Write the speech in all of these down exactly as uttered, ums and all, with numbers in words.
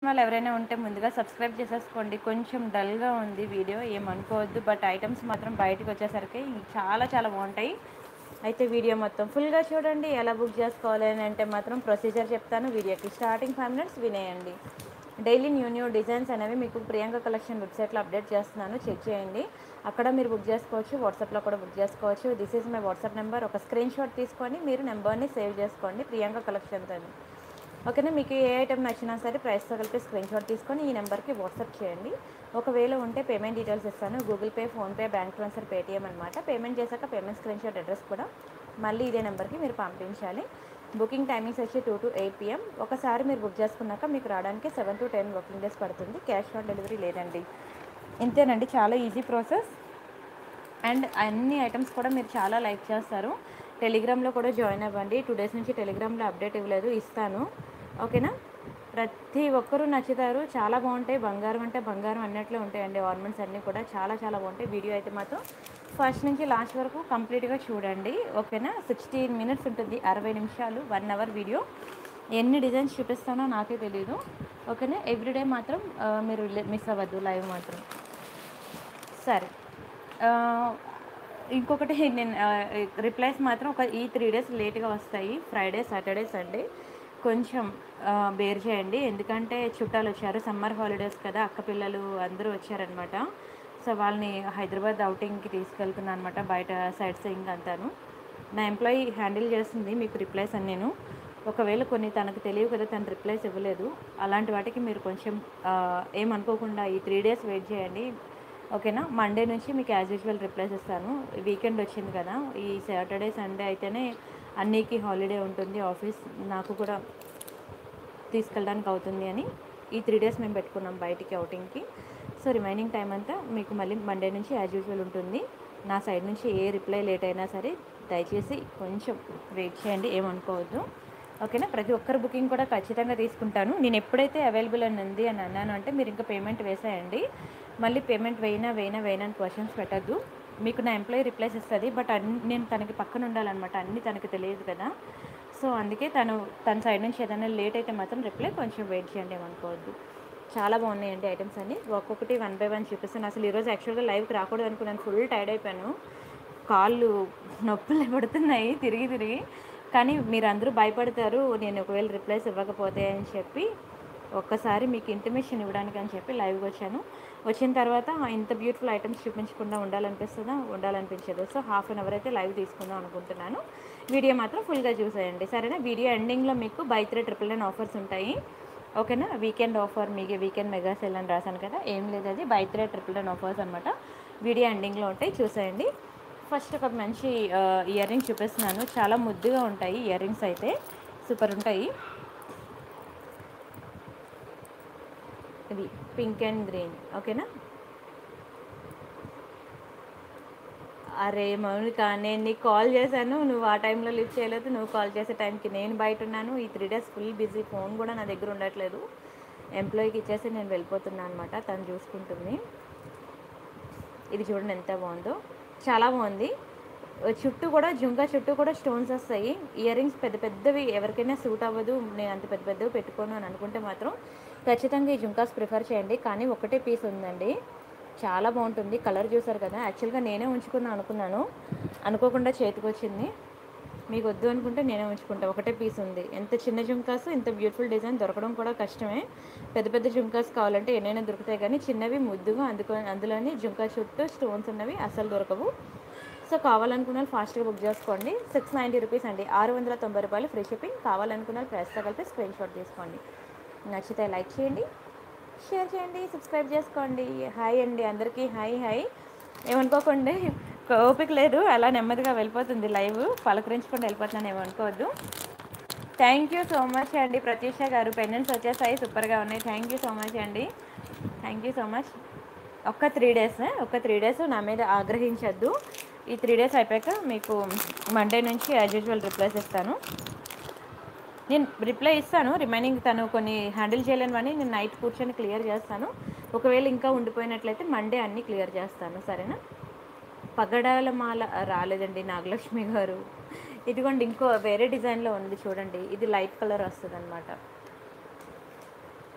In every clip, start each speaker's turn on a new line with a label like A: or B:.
A: వాళ్ళు ఎవరైనా ఉంటే ముందుగా సబ్స్క్రైబ్ చేసేసుకోండి. కొంచెం డల్‌గా ఉంది వీడియో, ఏమనుకోవద్దు. బట్ ఐటమ్స్ మాత్రం బయటకు వచ్చేసరికి చాలా చాలా బాగుంటాయి. అయితే వీడియో మొత్తం ఫుల్గా చూడండి. ఎలా బుక్ చేసుకోవాలి అని అంటే మాత్రం ప్రొసీజర్ చెప్తాను. వీడియోకి స్టార్టింగ్ ఫైవ్ మినిట్స్ వినేయండి. డైలీ న్యూ న్యూ డిజైన్స్ అనేవి మీకు ప్రియాంక కలెక్షన్ వెబ్సైట్లో అప్డేట్ చేస్తున్నాను, చెక్ చేయండి. అక్కడ మీరు బుక్ చేసుకోవచ్చు, వాట్సాప్లో కూడా బుక్ చేసుకోవచ్చు. This is my WhatsApp number. ఒక స్క్రీన్ షాట్ తీసుకొని మీరు నెంబర్ని సేవ్ చేసుకోండి, ప్రియాంక కలెక్షన్స్ అని. ఓకేనా. మీకు ఏ ఐటమ్ నచ్చినా సరే ప్రైస్తో కలిపి స్క్రీన్ షాట్ తీసుకొని ఈ నెంబర్కి వాట్సాప్ చేయండి. ఒకవేళ ఉంటే పేమెంట్ డీటెయిల్స్ ఇస్తాను, Google pay, PhonePe, bank transfer, Paytm అనమాట. పేమెంట్ చేశాక పేమెంట్ స్క్రీన్ షాట్ అడ్రస్ కూడా మళ్ళీ ఇదే నెంబర్కి మీరు పంపించాలి. బుకింగ్ టైమింగ్స్ వచ్చి టూ టు ఎయిట్ పిఎం. ఒకసారి మీరు బుక్ చేసుకున్నాక మీకు రావడానికి seven to ten working days పడుతుంది. క్యాష్ ఆన్ డెలివరీ లేదండి. ఇంతేనండి, చాలా ఈజీ ప్రాసెస్. అండ్ అన్ని ఐటమ్స్ కూడా మీరు చాలా లైక్ చేస్తారు. టెలిగ్రామ్లో కూడా జాయిన్ అవ్వండి. టూ డేస్ నుంచి టెలిగ్రామ్లో అప్డేట్ ఇవ్వలేదు, ఇస్తాను. ఓకేనా. ప్రతి ఒక్కరూ నచ్చుతారు, చాలా బాగుంటాయి. బంగారం అంటే బంగారం అన్నట్లు ఉంటాయండి. ఆర్నమెంట్స్ అన్నీ కూడా చాలా చాలా బాగుంటాయి. వీడియో అయితే మాత్రం ఫస్ట్ నుంచి లాస్ట్ వరకు కంప్లీట్గా చూడండి. ఓకేనా. సిక్స్టీన్ మినిట్స్ ఉంటుంది, అరవై నిమిషాలు, వన్ అవర్ వీడియో. ఎన్ని డిజైన్స్ చూపిస్తానో నాకే తెలియదు. ఓకేనా. ఎవ్రీడే మాత్రం మీరు మిస్ అవ్వద్దు, లైవ్ మాత్రం. సరే. ఇంకొకటి, నేను రిప్లైస్ మాత్రం ఒక ఈ త్రీ డేస్ లేట్గా వస్తాయి. ఫ్రైడే, సాటర్డే, సండే కొంచెం బేర్ చేయండి. ఎందుకంటే చుట్టాలు వచ్చారు, సమ్మర్ హాలిడేస్ కదా, అక్క పిల్లలు అందరూ వచ్చారనమాట. సో వాళ్ళని హైదరాబాద్ అవుటింగ్కి తీసుకెళ్తున్నాను అనమాట, బయట సైడ్ సీయింగ్ అంతాను. నా ఎంప్లాయీ హ్యాండిల్ చేస్తుంది మీకు రిప్లైస్ అని. నేను ఒకవేళ కొన్ని తనకు తెలియదు కదా, తను రిప్లైస్ ఇవ్వలేదు, అలాంటి వాటికి మీరు కొంచెం ఏమనుకోకుండా ఈ త్రీ డేస్ వెయిట్ చేయండి. ఓకేనా. మండే నుంచి మీకు యాజ్ యూజువల్ రిప్లైస్ ఇస్తాను. వీకెండ్ వచ్చింది కదా, ఈ సాటర్డే సండే అయితేనే అన్నికి హాలిడే ఉంటుంది, ఆఫీస్ నాకు కూడా తీసుకెళ్ళడానికి అవుతుంది అని ఈ త్రీ డేస్ మేము పెట్టుకున్నాం బయటికి అవుటింగ్కి. సో రిమైనింగ్ టైం అంతా మీకు మళ్ళీ మండే నుంచి యాజ్ యూజువల్ ఉంటుంది. నా సైడ్ నుంచి ఏ రిప్లై లేట్ అయినా సరే దయచేసి కొంచెం వెయిట్ చేయండి, ఏమనుకోవద్దు. ఓకేనా. ప్రతి ఒక్కరి బుకింగ్ కూడా ఖచ్చితంగా తీసుకుంటాను. నేను ఎప్పుడైతే అవైలబుల్ అని ఉంది అని అన్నాను అంటే మీరు ఇంకా పేమెంట్ వేసేయండి. మళ్ళీ పేమెంట్ వేయినా వేయినా వేయినా అని క్వశ్చన్స్ పెట్టద్దు. మీకు నా ఎంప్లాయీ రిప్లైస్ ఇస్తుంది, బట్ అన్ని నేను తనకి పక్కన ఉండాలన్నమాట, అన్నీ తనకి తెలియదు కదా. సో అందుకే తను తన సైడ్ నుంచి ఏదైనా లేట్ అయితే మాత్రం రిప్లై కొంచెం వెయిట్ చేయండి, ఏమనుకోవద్దు. చాలా బాగున్నాయండి ఐటమ్స్ అన్నీ. ఒక్కొక్కటి వన్ బై వన్ చూపిస్తాను. అసలు ఈరోజు యాక్చువల్గా లైవ్కి రాకూడదు అనుకున్నాను, ఫుల్ టైర్డ్ అయిపోయాను, కాళ్ళు నొప్పులు పడుతున్నాయి తిరిగి తిరిగి. కానీ మీరు అందరూ భయపడతారు నేను ఒకవేళ రిప్లైస్ ఇవ్వకపోతే అని చెప్పి ఒక్కసారి మీకు ఇంటిమేషన్ ఇవ్వడానికి అని చెప్పి లైవ్కి వచ్చాను. వచ్చిన తర్వాత ఇంత బ్యూటిఫుల్ ఐటమ్స్ చూపించకుండా ఉండాలనిపిస్తుందా, ఉండాలనిపించదు. సో హాఫ్ అన్ అవర్ అయితే లైవ్ తీసుకుందాం అనుకుంటున్నాను. వీడియో మాత్రం ఫుల్గా చూసేయండి, సరేనా. వీడియో ఎండింగ్లో మీకు by three triple nine offers ఉంటాయి. ఓకేనా. వీకెండ్ ఆఫర్, మీకు వీకెండ్ మెగా సేల్ అని రాశాను కదా, ఏం లేదు, అది by three triple nine offers అనమాట. వీడియో ఎండింగ్లో ఉంటాయి, చూసేయండి. ఫస్ట్ ఒక మంచి ఇయర్ రింగ్స్ చూపిస్తున్నాను, చాలా ముద్దుగా ఉంటాయి ఇయర్ రింగ్స్ అయితే, సూపర్ ఉంటాయి. ఇది పింక్ అండ్ గ్రీన్. ఓకేనా. అరే మౌనిక, నేను నీకు కాల్ చేశాను, నువ్వు ఆ టైంలో లిఫ్ట్ చేయలేదు. నువ్వు కాల్ చేసే టైంకి నేను బయట ఉన్నాను. ఈ three days full busy, phone కూడా నా దగ్గర ఉండట్లేదు. ఎంప్లాయీకి ఇచ్చేసి నేను వెళ్ళిపోతున్నాను అనమాట, తను చూసుకుంటుంది. ఇది చూడండి ఎంత బాగుందో, చాలా బాగుంది. చుట్టూ కూడా జుంకా చుట్టూ కూడా స్టోన్స్ వస్తాయి. ఇయర్ రింగ్స్ పెద్ద పెద్దవి ఎవరికైనా సూట్ అవ్వదు, నేను అంత పెద్ద పెద్దవి పెట్టుకోను అని అనుకుంటే మాత్రం ఖచ్చితంగా ఈ జుంకాస్ ప్రిఫర్ చేయండి. కానీ ఒకటే పీస్ ఉందండి, చాలా బాగుంటుంది. కలర్ చూసారు కదా, యాక్చువల్గా నేనే ఉంచుకుందాం అనుకున్నాను, అనుకోకుండా చేతికి వచ్చింది. మీకు వద్దు అనుకుంటే నేనే ఉంచుకుంటా. ఒకటే పీస్ ఉంది. ఎంత చిన్న జుంకాస్, ఇంత బ్యూటిఫుల్ డిజైన్ దొరకడం కూడా కష్టమే. పెద్ద పెద్ద జుంకాస్ కావాలంటే ఎన్నైనా దొరుకుతాయి, కానీ చిన్నవి ముద్దుగా అందుకో అందులోని జుంకా చుట్టూ స్టోన్స్ ఉన్నవి అసలు దొరకవు. సో కావాలనుకున్న ఫాస్ట్గా బుక్ చేసుకోండి. సిక్స్ నైంటీ రూపీస్ అండి, ఆరు వందల తొంభై రూపాయలు ఫ్రీ షిప్పింగ్. కావాలనుకున్న ప్రైస్తో కలిపి స్క్రీన్ షాట్ తీసుకోండి. నచ్చితే లైక్ చేయండి, షేర్ చేయండి, సబ్స్క్రైబ్ చేసుకోండి. హాయ్ అండి అందరికీ, హాయ్ హాయ్. ఏమనుకోకండి, ఓపిక లేదు, అలా నెమ్మదిగా వెళ్ళిపోతుంది లైవ్, పలకరించుకొని వెళ్ళిపోతున్నాను, ఏమనుకోవద్దు. థ్యాంక్ యూ సో మచ్ అండి ప్రత్యూష గారు, పెండెంట్స్ వచ్చేసాయి, సూపర్గా ఉన్నాయి. థ్యాంక్ యూ సో మచ్ అండి, థ్యాంక్ యూ సో మచ్. ఒక్క త్రీ డేస్ ఒక్క త్రీ డేస్ నా మీద ఆగ్రహించద్దు. ఈ త్రీ డేస్ అయిపోయాక మీకు మండే నుంచి యాజ్ యూజువల్ రిప్లైస్ ఇస్తాను. నేను రిప్లై ఇస్తాను, రిమైనింగ్ తను కొన్ని హ్యాండిల్ చేయలేనివని నేను నైట్ కూర్చొని క్లియర్ చేస్తాను. ఒకవేళ ఇంకా ఉండిపోయినట్లయితే మండే అన్నీ క్లియర్ చేస్తాను, సరేనా. పగడాల మాల రాలేదండి నాగలక్ష్మి గారు. ఇదిగోండి ఇంకో వేరే డిజైన్లో ఉంది చూడండి, ఇది లైట్ కలర్ వస్తుంది అనమాట.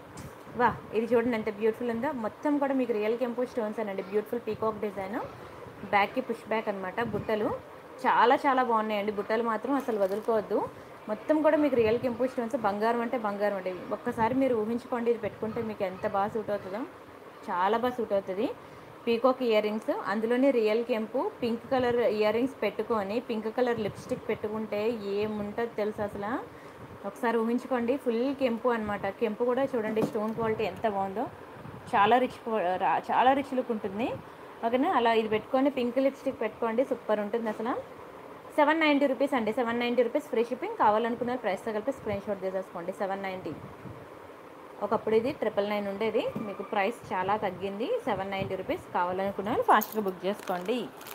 A: వా, ఇది చూడండి ఎంత బ్యూటిఫుల్ ఉందో. మొత్తం కూడా మీకు రియల్ కెంపు స్టోన్స్ అనండి. బ్యూటిఫుల్ పీకాక్ డిజైన్, బ్యాక్కి పుష్ బ్యాక్ అనమాట. బుట్టలు చాలా చాలా బాగున్నాయండి. బుట్టలు మాత్రం అసలు వదులుకోవద్దు. మొత్తం కూడా మీకు రియల్ కెంపు స్టోన్స్. బంగారం అంటే బంగారం అండి. ఒక్కసారి మీరు ఊహించుకోండి, ఇది పెట్టుకుంటే మీకు ఎంత బాగా సూట్ అవుతుందో. చాలా బాగా సూట్ అవుతుంది. పీకాక్ ఇయర్ రింగ్స్, అందులోనే రియల్ కెంపు పింక్ కలర్ ఇయర్ రింగ్స్ పెట్టుకొని పింక్ కలర్ లిప్స్టిక్ పెట్టుకుంటే ఏముంటుంది తెలుసు అసలు. ఒకసారి ఊహించుకోండి. ఫుల్ కెంపు అనమాట. కెంపు కూడా చూడండి స్టోన్ క్వాలిటీ ఎంత బాగుందో. చాలా రిచ్, చాలా రిచ్ లుక్ ఉంటుంది. ఓకేనా, అలా ఇది పెట్టుకొని పింక్ లిప్స్టిక్ పెట్టుకోండి, సూపర్ ఉంటుంది అసలు. సెవెన్ నైంటీ రూపీస్ అండి. Seven ninety rupees free shipping. కావాలనుకున్న ప్రైస్తో కలిపి స్క్రీన్ షాట్ తీసేసుకోండి. Seven ninety. ఒకప్పుడు ఇది ట్రిపుల్ నైన్ ఉండేది, మీకు ప్రైస్ చాలా తగ్గింది. Seven ninety rupees. కావాలనుకున్న వాళ్ళు ఫాస్ట్గా బుక్ చేసుకోండి.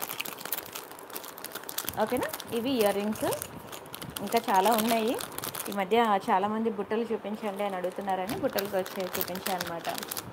A: ఓకేనా, ఇవి ఇయర్ రింగ్స్. ఇంకా చాలా ఉన్నాయి. ఈ మధ్య చాలామంది బుట్టలు చూపించండి అని అడుగుతున్నారని బుట్టలకు వచ్చి చూపించాను అనమాట.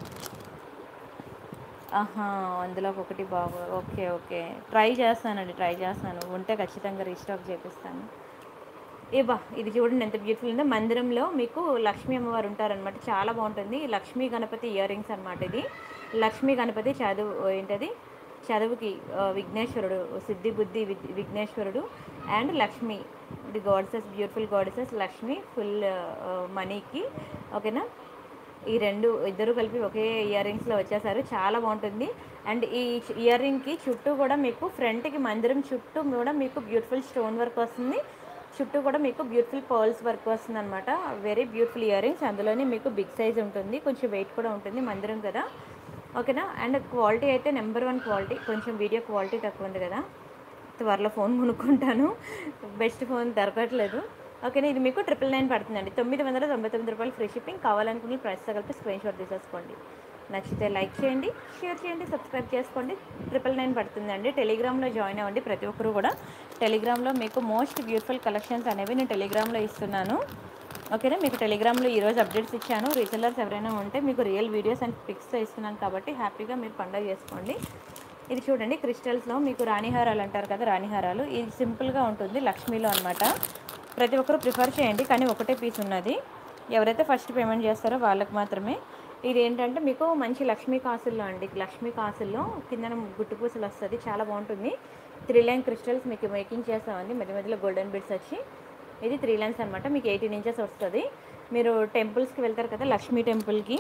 A: ఆహా, అందులో ఒకటి బాబు. ఓకే ఓకే, ట్రై చేస్తానండి, ట్రై చేస్తాను. ఉంటే ఖచ్చితంగా రీస్టాక్ చేపిస్తాను. ఏ బా, ఇది చూడండి ఎంత బ్యూటిఫుల్ ఉందో. మందిరంలో మీకు లక్ష్మీ అమ్మవారు ఉంటారనమాట. చాలా బాగుంటుంది. లక్ష్మీ గణపతి ఇయర్ రింగ్స్ అనమాట. ఇది లక్ష్మీ గణపతి చదువు ఏంటది చదువుకి విఘ్నేశ్వరుడు, సిద్ధి బుద్ధి విఘ్నేశ్వరుడు అండ్ లక్ష్మి. ఇది goddess, beautiful goddess. Lakshmi full మనీకి. ఓకేనా, ఈ రెండు ఇద్దరు కలిపి ఒకే ఇయర్ రింగ్స్లో వచ్చేసారు. చాలా బాగుంటుంది. అండ్ ఈ ఇయర్ రింగ్కి చుట్టూ కూడా మీకు ఫ్రంట్కి మందిరం చుట్టూ కూడా మీకు బ్యూటిఫుల్ స్టోన్ వర్క్ వస్తుంది. చుట్టూ కూడా మీకు బ్యూటిఫుల్ పర్ల్స్ వర్క్ వస్తుంది అనమాట. Very beautiful ear rings. అందులోనే మీకు బిగ్ సైజ్ ఉంటుంది, కొంచెం వెయిట్ కూడా ఉంటుంది, మందిరం కదా. ఓకేనా, అండ్ క్వాలిటీ అయితే నెంబర్ వన్ క్వాలిటీ. కొంచెం వీడియో క్వాలిటీ తక్కువ ఉంది కదా, త్వరలో ఫోన్ కొనుక్కుంటాను. బెస్ట్ ఫోన్ దొరకట్లేదు. ఓకేనా, ఇది మీకు ట్రిపుల్ నైన్ పడుతుందండి. తొమ్మిది వందల తొంభై తొమ్మిది రూపాయలు ఫ్రీ షిప్పింగ్. కావాలనుకుని ప్రైస్తో కలిపి స్క్రీన్ షాట్ తీసేసుకోండి. నచ్చితే లైక్ చేయండి, షేర్ చేయండి, సబ్స్క్రైబ్ చేసుకోండి. ట్రిపుల్ నైన్ పడుతుందండి. టెలిగ్రామ్లో జాయిన్ అవ్వండి ప్రతి ఒక్కరు కూడా. టెలిగ్రామ్లో మీకు మోస్ట్ బ్యూటిఫుల్ కలెక్షన్స్ అనేవి నేను టెలిగ్రామ్లో ఇస్తున్నాను. ఓకేనా, మీకు టెలిగ్రామ్లో ఈరోజు అప్డేట్స్ ఇచ్చాను. రీసెల్లర్స్ ఎవరైనా ఉంటే మీకు రియల్ వీడియోస్ అండ్ పిక్స్తో ఇస్తున్నాను కాబట్టి హ్యాపీగా మీరు పండుగ చేసుకోండి. ఇది చూడండి, క్రిస్టల్స్లో మీకు రాణిహారాలు అంటారు కదా, రాణిహారాలు. ఇది సింపుల్గా ఉంటుంది, లక్ష్మీలో అనమాట. ప్రతి ఒక్కరు ప్రిఫర్ చేయండి, కానీ ఒకటే పీస్ ఉన్నది. ఎవరైతే ఫస్ట్ పేమెంట్ చేస్తారో వాళ్ళకి మాత్రమే. ఇది ఏంటంటే మీకు మంచి లక్ష్మీ కాసుల్లో అండి. లక్ష్మీ కాసుల్లో కింద గుట్టు పూసలు వస్తుంది, చాలా బాగుంటుంది. త్రీ లైన్ క్రిస్టల్స్ మీకు మేకింగ్ చేస్తామండి. మధ్య మధ్యలో గోల్డెన్ బిడ్స్ వచ్చి. ఇది త్రీ లైన్స్ అనమాట. మీకు ఎయిటీన్ ఇంచెస్ వస్తుంది. మీరు టెంపుల్స్కి వెళ్తారు కదా, లక్ష్మీ టెంపుల్కి,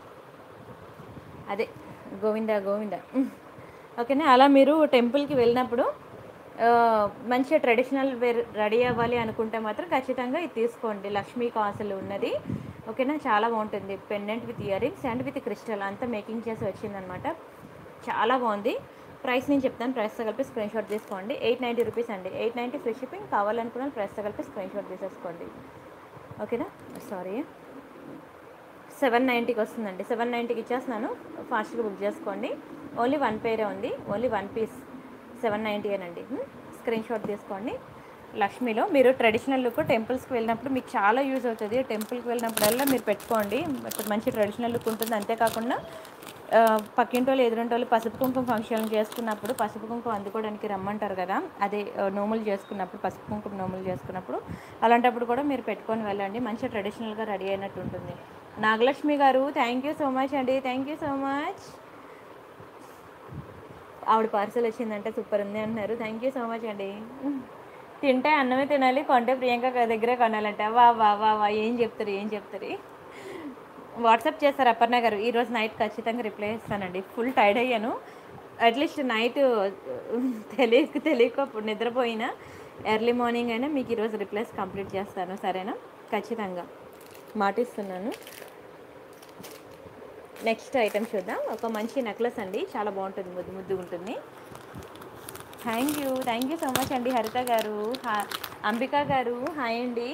A: అదే గోవింద గోవింద ఓకేనా, అలా మీరు టెంపుల్కి వెళ్ళినప్పుడు మంచిగా ట్రెడిషనల్ వేర్ రెడీ అవ్వాలి అనుకుంటే మాత్రం ఖచ్చితంగా ఇది తీసుకోండి. లక్ష్మీ కాసులు ఉన్నది. ఓకేనా, చాలా బాగుంటుంది. Pendant with ear rings and with crystal అంతా మేకింగ్ చేసి వచ్చిందనమాట. చాలా బాగుంది. ప్రైస్ నేను చెప్తాను, ప్రైస్తో కలిపి స్క్రీన్ షాట్ తీసుకోండి. ఎయిట్ నైంటీ రూపీస్ అండి. Eight ninety free shipping. కావాలనుకున్న ప్రైస్తో కలిపి స్క్రీన్ షాట్ తీసేసుకోండి. ఓకేనా, సారీ సెవెన్ నైంటీకి వస్తుందండి. సెవెన్ నైంటీకి ఇచ్చేస్తున్నాను, ఫాస్ట్గా బుక్ చేసుకోండి. ఓన్లీ వన్ పేరే ఉంది, only one piece. Seven ninety అనండి. స్క్రీన్ షాట్ తీసుకోండి. లక్ష్మీలో మీరు ట్రెడిషనల్ లుక్ టెంపుల్స్కి వెళ్ళినప్పుడు మీకు చాలా యూజ్ అవుతుంది. టెంపుల్కి వెళ్ళినప్పుడల్లా మీరు పెట్టుకోండి, మంచి ట్రెడిషనల్ లుక్ ఉంటుంది. అంతేకాకుండా పక్కింటోళ్ళు ఎదురింటోళ్ళు పసుపు కుంకుమ ఫంక్షన్ చేసుకున్నప్పుడు పసుపు కుంకుమ అందుకోవడానికి రమ్మంటారు కదా, అదే నోములు చేసుకున్నప్పుడు, పసుపు కుంకుమ నోములు చేసుకున్నప్పుడు, అలాంటప్పుడు కూడా మీరు పెట్టుకొని వెళ్ళండి. మంచిగా ట్రెడిషనల్గా రెడీ అయినట్టు ఉంటుంది. నాగలక్ష్మి గారు థ్యాంక్ యూ సో మచ్ అండి, థ్యాంక్ యూ సో మచ్. ఆవిడ పార్సల్ వచ్చిందంటే సూపర్ ఉంది అంటున్నారు. థ్యాంక్ యూ సో మచ్ అండి. తింటే అన్నమే తినాలి, కొంటే ప్రియాంక దగ్గరే కొనాలంట. వా వా వా వా ఏం చెప్తారు, ఏం చెప్తారు. వాట్సాప్ చేస్తారు అపర్ణ గారు. ఈరోజు నైట్ ఖచ్చితంగా రిప్లై ఇస్తానండి. ఫుల్ టైర్డ్ అయ్యాను. అట్లీస్ట్ నైట్ తెలియక తెలియక నిద్రపోయినా ఎర్లీ మార్నింగ్ అయినా మీకు ఈరోజు రిప్లైస్ కంప్లీట్ చేస్తాను, సరేనా? ఖచ్చితంగా మాటిస్తున్నాను. నెక్స్ట్ ఐటమ్ చూద్దాం. ఒక మంచి నెక్లెస్ అండి, చాలా బాగుంటుంది, ముద్దు ముద్దు ఉంటుంది. Thank you, thank you so much అండి. హరిత గారు, అంబికా గారు, హాయ్ అండి.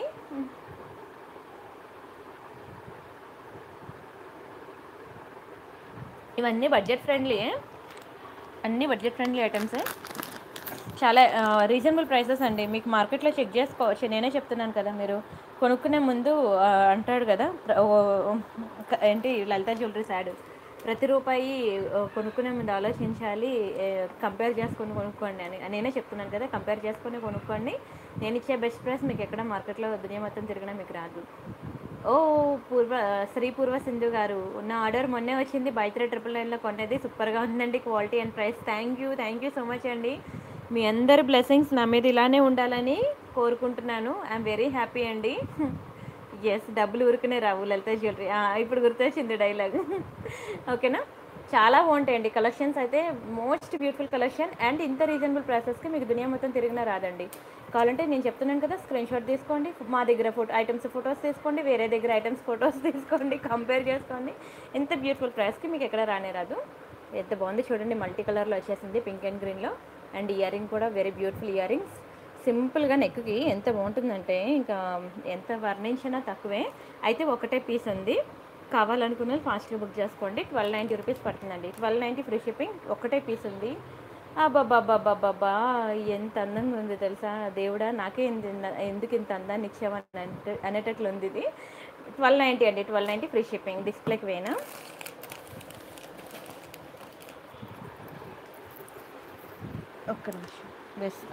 A: ఇవన్నీ బడ్జెట్ ఫ్రెండ్లీ, అన్నీ బడ్జెట్ ఫ్రెండ్లీ ఐటమ్స్, చాలా రీజనబుల్ ప్రైసెస్ అండి. మీకు మార్కెట్లో చెక్ చేసుకోవచ్చు. నేనే చెప్తున్నాను కదా, మీరు కొనుక్కునే ముందు అంటాడు కదా ఏంటి లలిత జ్యువెలరీస్ యాడ్, ప్రతి రూపాయి కొనుక్కునే ముందు ఆలోచించాలి, కంపేర్ చేసుకొని కొనుక్కోండి అని నేనే చెప్తున్నాను కదా. కంపేర్ చేసుకొని కొనుక్కోండి. నేను ఇచ్చే బెస్ట్ ప్రైస్ మీకు ఎక్కడ మార్కెట్లో దునియా మొత్తం తిరిగినా మీకు రాదు. ఓ పూర్వ శ్రీ పూర్వ సింధు గారు, నా ఆర్డర్ మొన్నే వచ్చింది, బైత్రే ట్రిపుల్ నైన్లో కొన్నది, సూపర్గా ఉందండి quality and price. Thank you thank you so much అండి. మీ అందరి బ్లెస్సింగ్స్ నా మీద ఇలానే ఉండాలని కోరుకుంటున్నాను. ఐఎమ్ వెరీ హ్యాపీ అండి. ఎస్, డబ్బులు ఊరుకునే రావు లలిత జ్యువెలరీ. ఇప్పుడు గుర్తొచ్చింది డైలాగ్. ఓకేనా, చాలా బాగుంటాయండి కలెక్షన్స్ అయితే. మోస్ట్ బ్యూటిఫుల్ కలెక్షన్ అండ్ ఇంత రీజనబుల్ ప్రైసెస్కి మీకు దునియా మొత్తం తిరిగినా రాదండి. కావాలంటే నేను చెప్తున్నాను కదా, స్క్రీన్ షాట్ తీసుకోండి, మా దగ్గర ఫోటో ఐటమ్స్ ఫొటోస్ తీసుకోండి, వేరే దగ్గర ఐటమ్స్ ఫొటోస్ తీసుకోండి, కంపేర్ చేసుకోండి. ఇంత బ్యూటిఫుల్ ప్రైస్కి మీకు ఎక్కడ రానే రాదు. ఎంత బాగుంది చూడండి, మల్టీ కలర్లో వచ్చేసింది, పింక్ అండ్ గ్రీన్లో. అండ్ ఇయర్ రింగ్ కూడా వెరీ బ్యూటిఫుల్ ఇయర్ రింగ్స్. సింపుల్గా నెక్కి ఎంత బాగుంటుందంటే ఇంకా ఎంత వర్ణించినా తక్కువే. అయితే ఒకటే పీస్ ఉంది, కావాలనుకున్న ఫాస్ట్గా బుక్ చేసుకోండి. ట్వెల్వ్ నైంటీ రూపీస్ పడుతుందండి, ట్వెల్వ్ నైంటీ ఫ్రీ షిప్పింగ్. ఒకటే పీస్ ఉంది. అబ్బాబ్బాబ్బాబ్బా, ఎంత అందంగా ఉంది తెలుసా దేవుడా, నాకే ఎందుకు ఇంత అందాన్ని ఇచ్చావని అంటే అనేటట్లు ఉంది ఇది. ట్వెల్వ్ నైంటీ అండి, ట్వెల్వ్ నైంటీ ఫ్రీ షిప్పింగ్. డిస్ప్లేకి వేనా ఒక్క నిమిషం బెస్ట్.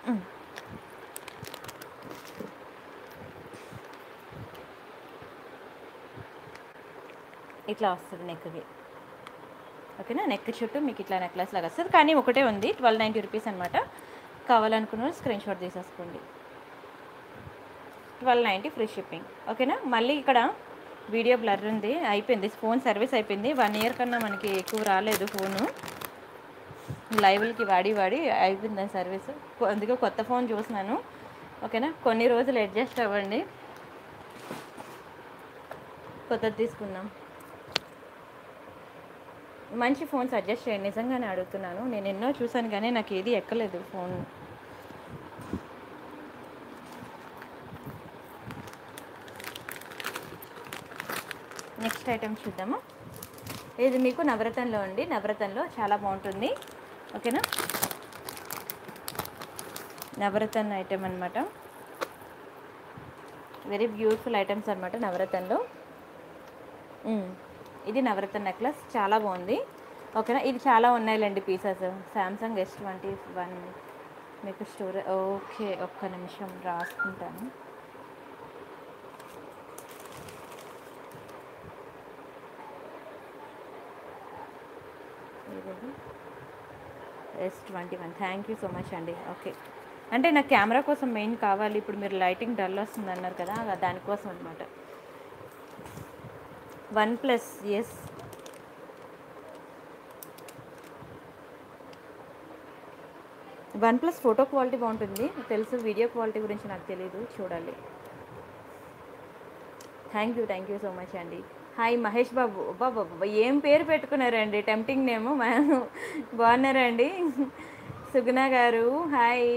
A: ఇట్లా వస్తుంది నెక్కి. ఓకేనా, నెక్ చుట్టూ మీకు ఇట్లా నెక్లెస్ లాగా వస్తుంది, కానీ ఒకటే ఉంది, ట్వెల్వ్ నైంటీ రూపీస్ అనమాట. కావాలనుకున్న స్క్రీన్ షాట్ తీసేసుకోండి. Twelve ninety free shipping. ఓకేనా, మళ్ళీ ఇక్కడ వీడియో బ్లర్ ఉంది, అయిపోయింది ఫోన్ సర్వీస్ అయిపోయింది. వన్ ఇయర్ కన్నా మనకి ఎక్కువ రాలేదు ఫోను, లైవ్లకి వాడి వాడి అయిపోయింది సర్వీస్. అందుకే కొత్త ఫోన్ చూసినాను. ఓకేనా, కొన్ని రోజులు అడ్జస్ట్ అవ్వండి, కొత్తది తీసుకుందాం. మంచి ఫోన్ సజెస్ట్ చేయండి, నిజంగానే అడుగుతున్నాను. నేను ఎన్నో చూసాను కానీ నాకు ఏది ఎక్కలేదు ఫోన్. నెక్స్ట్ ఐటమ్ చూద్దాము. ఇది మీకు నవరత్నంలో అండి, నవరత్నంలో చాలా బాగుంటుంది. ఓకేనా, నవరత్న ఐటమ్ అనమాట, వెరీ బ్యూటిఫుల్ ఐటమ్స్ అనమాట నవరత్నంలో. ఇది నవరత్న నెక్లెస్, చాలా బాగుంది. ఓకేనా, ఇది చాలా ఉన్నాయిలేండి pieces. Samsung S twenty one మీకు స్టోర్. ఓకే, ఒక్క నిమిషం రాసుకుంటాను. S twenty one thank you so much అండి. ఓకే, అంటే నాకు కెమెరా కోసం మెయిన్ కావాలి. ఇప్పుడు మీరు లైటింగ్ డల్ వస్తుంది అన్నారు కదా, దానికోసం అనమాట. OnePlus yes, OnePlus photo quality బాగుంటుంది తెలుసు, వీడియో క్వాలిటీ గురించి నాకు తెలియదు, చూడాలి. Thank you thank you so much అండి. హాయ్ మహేష్ బాబు, బాబా ఏం పేరు పెట్టుకున్నారండి, టెంప్టింగ్ నేము. బాగున్నారండి సుగుణ గారు, హాయ్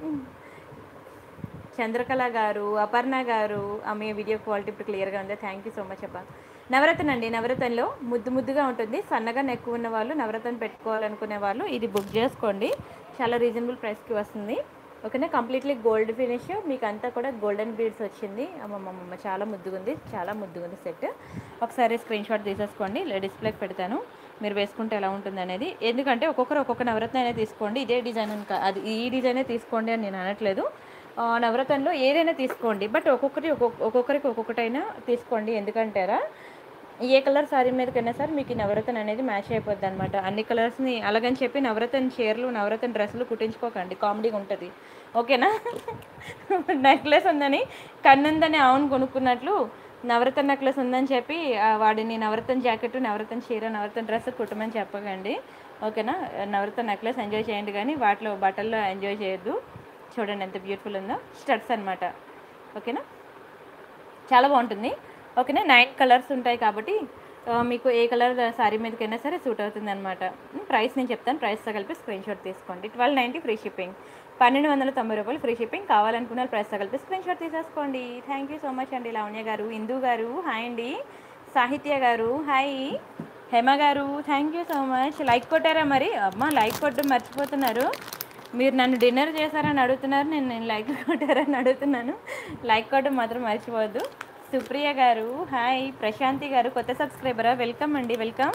A: చంద్రకళ గారు, అపర్ణ గారు. మీ వీడియో క్వాలిటీ ఇప్పుడు క్లియర్గా ఉంది, థ్యాంక్ యూ సో మచ్ అప్ప. నవరత్న అండి, నవరత్నంలో ముద్దు ముద్దుగా ఉంటుంది. సన్నగా నెక్ ఉన్న వాళ్ళు, నవరత్న పెట్టుకోవాలనుకునే వాళ్ళు ఇది బుక్ చేసుకోండి, చాలా రీజనబుల్ ప్రైస్కి వస్తుంది. ఓకేనా, కంప్లీట్లీ గోల్డ్ ఫినిష్, మీకు అంతా కూడా గోల్డెన్ బీడ్స్ వచ్చింది. అమ్మమ్మమ్మ చాలా ముద్దుగుంది, చాలా ముద్దుగుంది సెట్. ఒకసారి స్క్రీన్ షాట్ తీసేసుకోండి, డిస్ప్లేకి పెడతాను, మీరు వేసుకుంటే ఎలా ఉంటుంది అనేది. ఎందుకంటే ఒక్కొక్కరు ఒక్కొక్క నవరత్న అనేది తీసుకోండి, ఇదే డిజైన్ అది ఈ డిజైనే తీసుకోండి అని నేను అనట్లేదు. నవరత్నంలో ఏదైనా తీసుకోండి, బట్ ఒక్కొక్కటి ఒక్కొక్క ఒక్కొక్కరికి ఒక్కొక్కటైనా తీసుకోండి. ఎందుకంటారా, ఏ కలర్ శారీ మీదకైనా సరే మీకు ఈ నవరత్న అనేది మ్యాచ్ అయిపోద్ది అనమాట. అన్ని కలర్స్ని అలాగని చెప్పి నవరత్న చీరలు నవరత్న డ్రెస్సులు కుట్టించుకోకండి, కామెడీగా ఉంటుంది. ఓకేనా, నెక్లెస్ ఉందని కన్నుందని అవును కొనుక్కున్నట్లు నవరత్న నెక్లెస్ ఉందని చెప్పి వాడిని నవరత్న జాకెట్, నవరత్న చీర, నవరత్న డ్రెస్ కుట్టమని చెప్పకండి. ఓకేనా, నవరత్న నెక్లెస్ ఎంజాయ్ చేయండి కానీ వాటిలో బట్టల్లో ఎంజాయ్ చేయొద్దు. చూడండి ఎంత బ్యూటిఫుల్ ఉందో, స్టడ్స్ అనమాట. ఓకేనా, చాలా బాగుంటుంది. ఓకేనా, నైన్ కలర్స్ ఉంటాయి కాబట్టి మీకు ఏ కలర్ శారీ మీదకైనా సరే సూట్ అవుతుంది అనమాట. ప్రైస్ నేను చెప్తాను, ప్రైస్తో కలిపి స్క్రీన్ షాట్ తీసుకోండి. ట్వెల్వ్ నైంటీ ఫ్రీ షిప్పింగ్, పన్నెండు వందల తొంభై రూపాయలు ఫ్రీ షిప్పింగ్. కావాలనుకున్న ప్రైస్తో కలిపి స్క్రీన్ షాట్ తీసేసుకోండి. థ్యాంక్ యూ సో మచ్ అండి. లావణ్య గారు, ఇందు గారు హాయ్ అండి, సాహిత్య గారు హాయ్, హేమ గారు thank you so much. Like కొట్టారా మరి? అమ్మ లైక్ కొట్టడం మర్చిపోతున్నారు. మీరు నన్ను డిన్నర్ చేశారని అడుగుతున్నారు, నేను నేను లైక్ కొట్టారని అడుగుతున్నాను. లైక్ కొట్టడం మాత్రం మర్చిపోవద్దు. సుప్రియ గారు హాయ్, ప్రశాంతి గారు కొత్త సబ్స్క్రైబరా, వెల్కమ్ అండి, వెల్కమ్.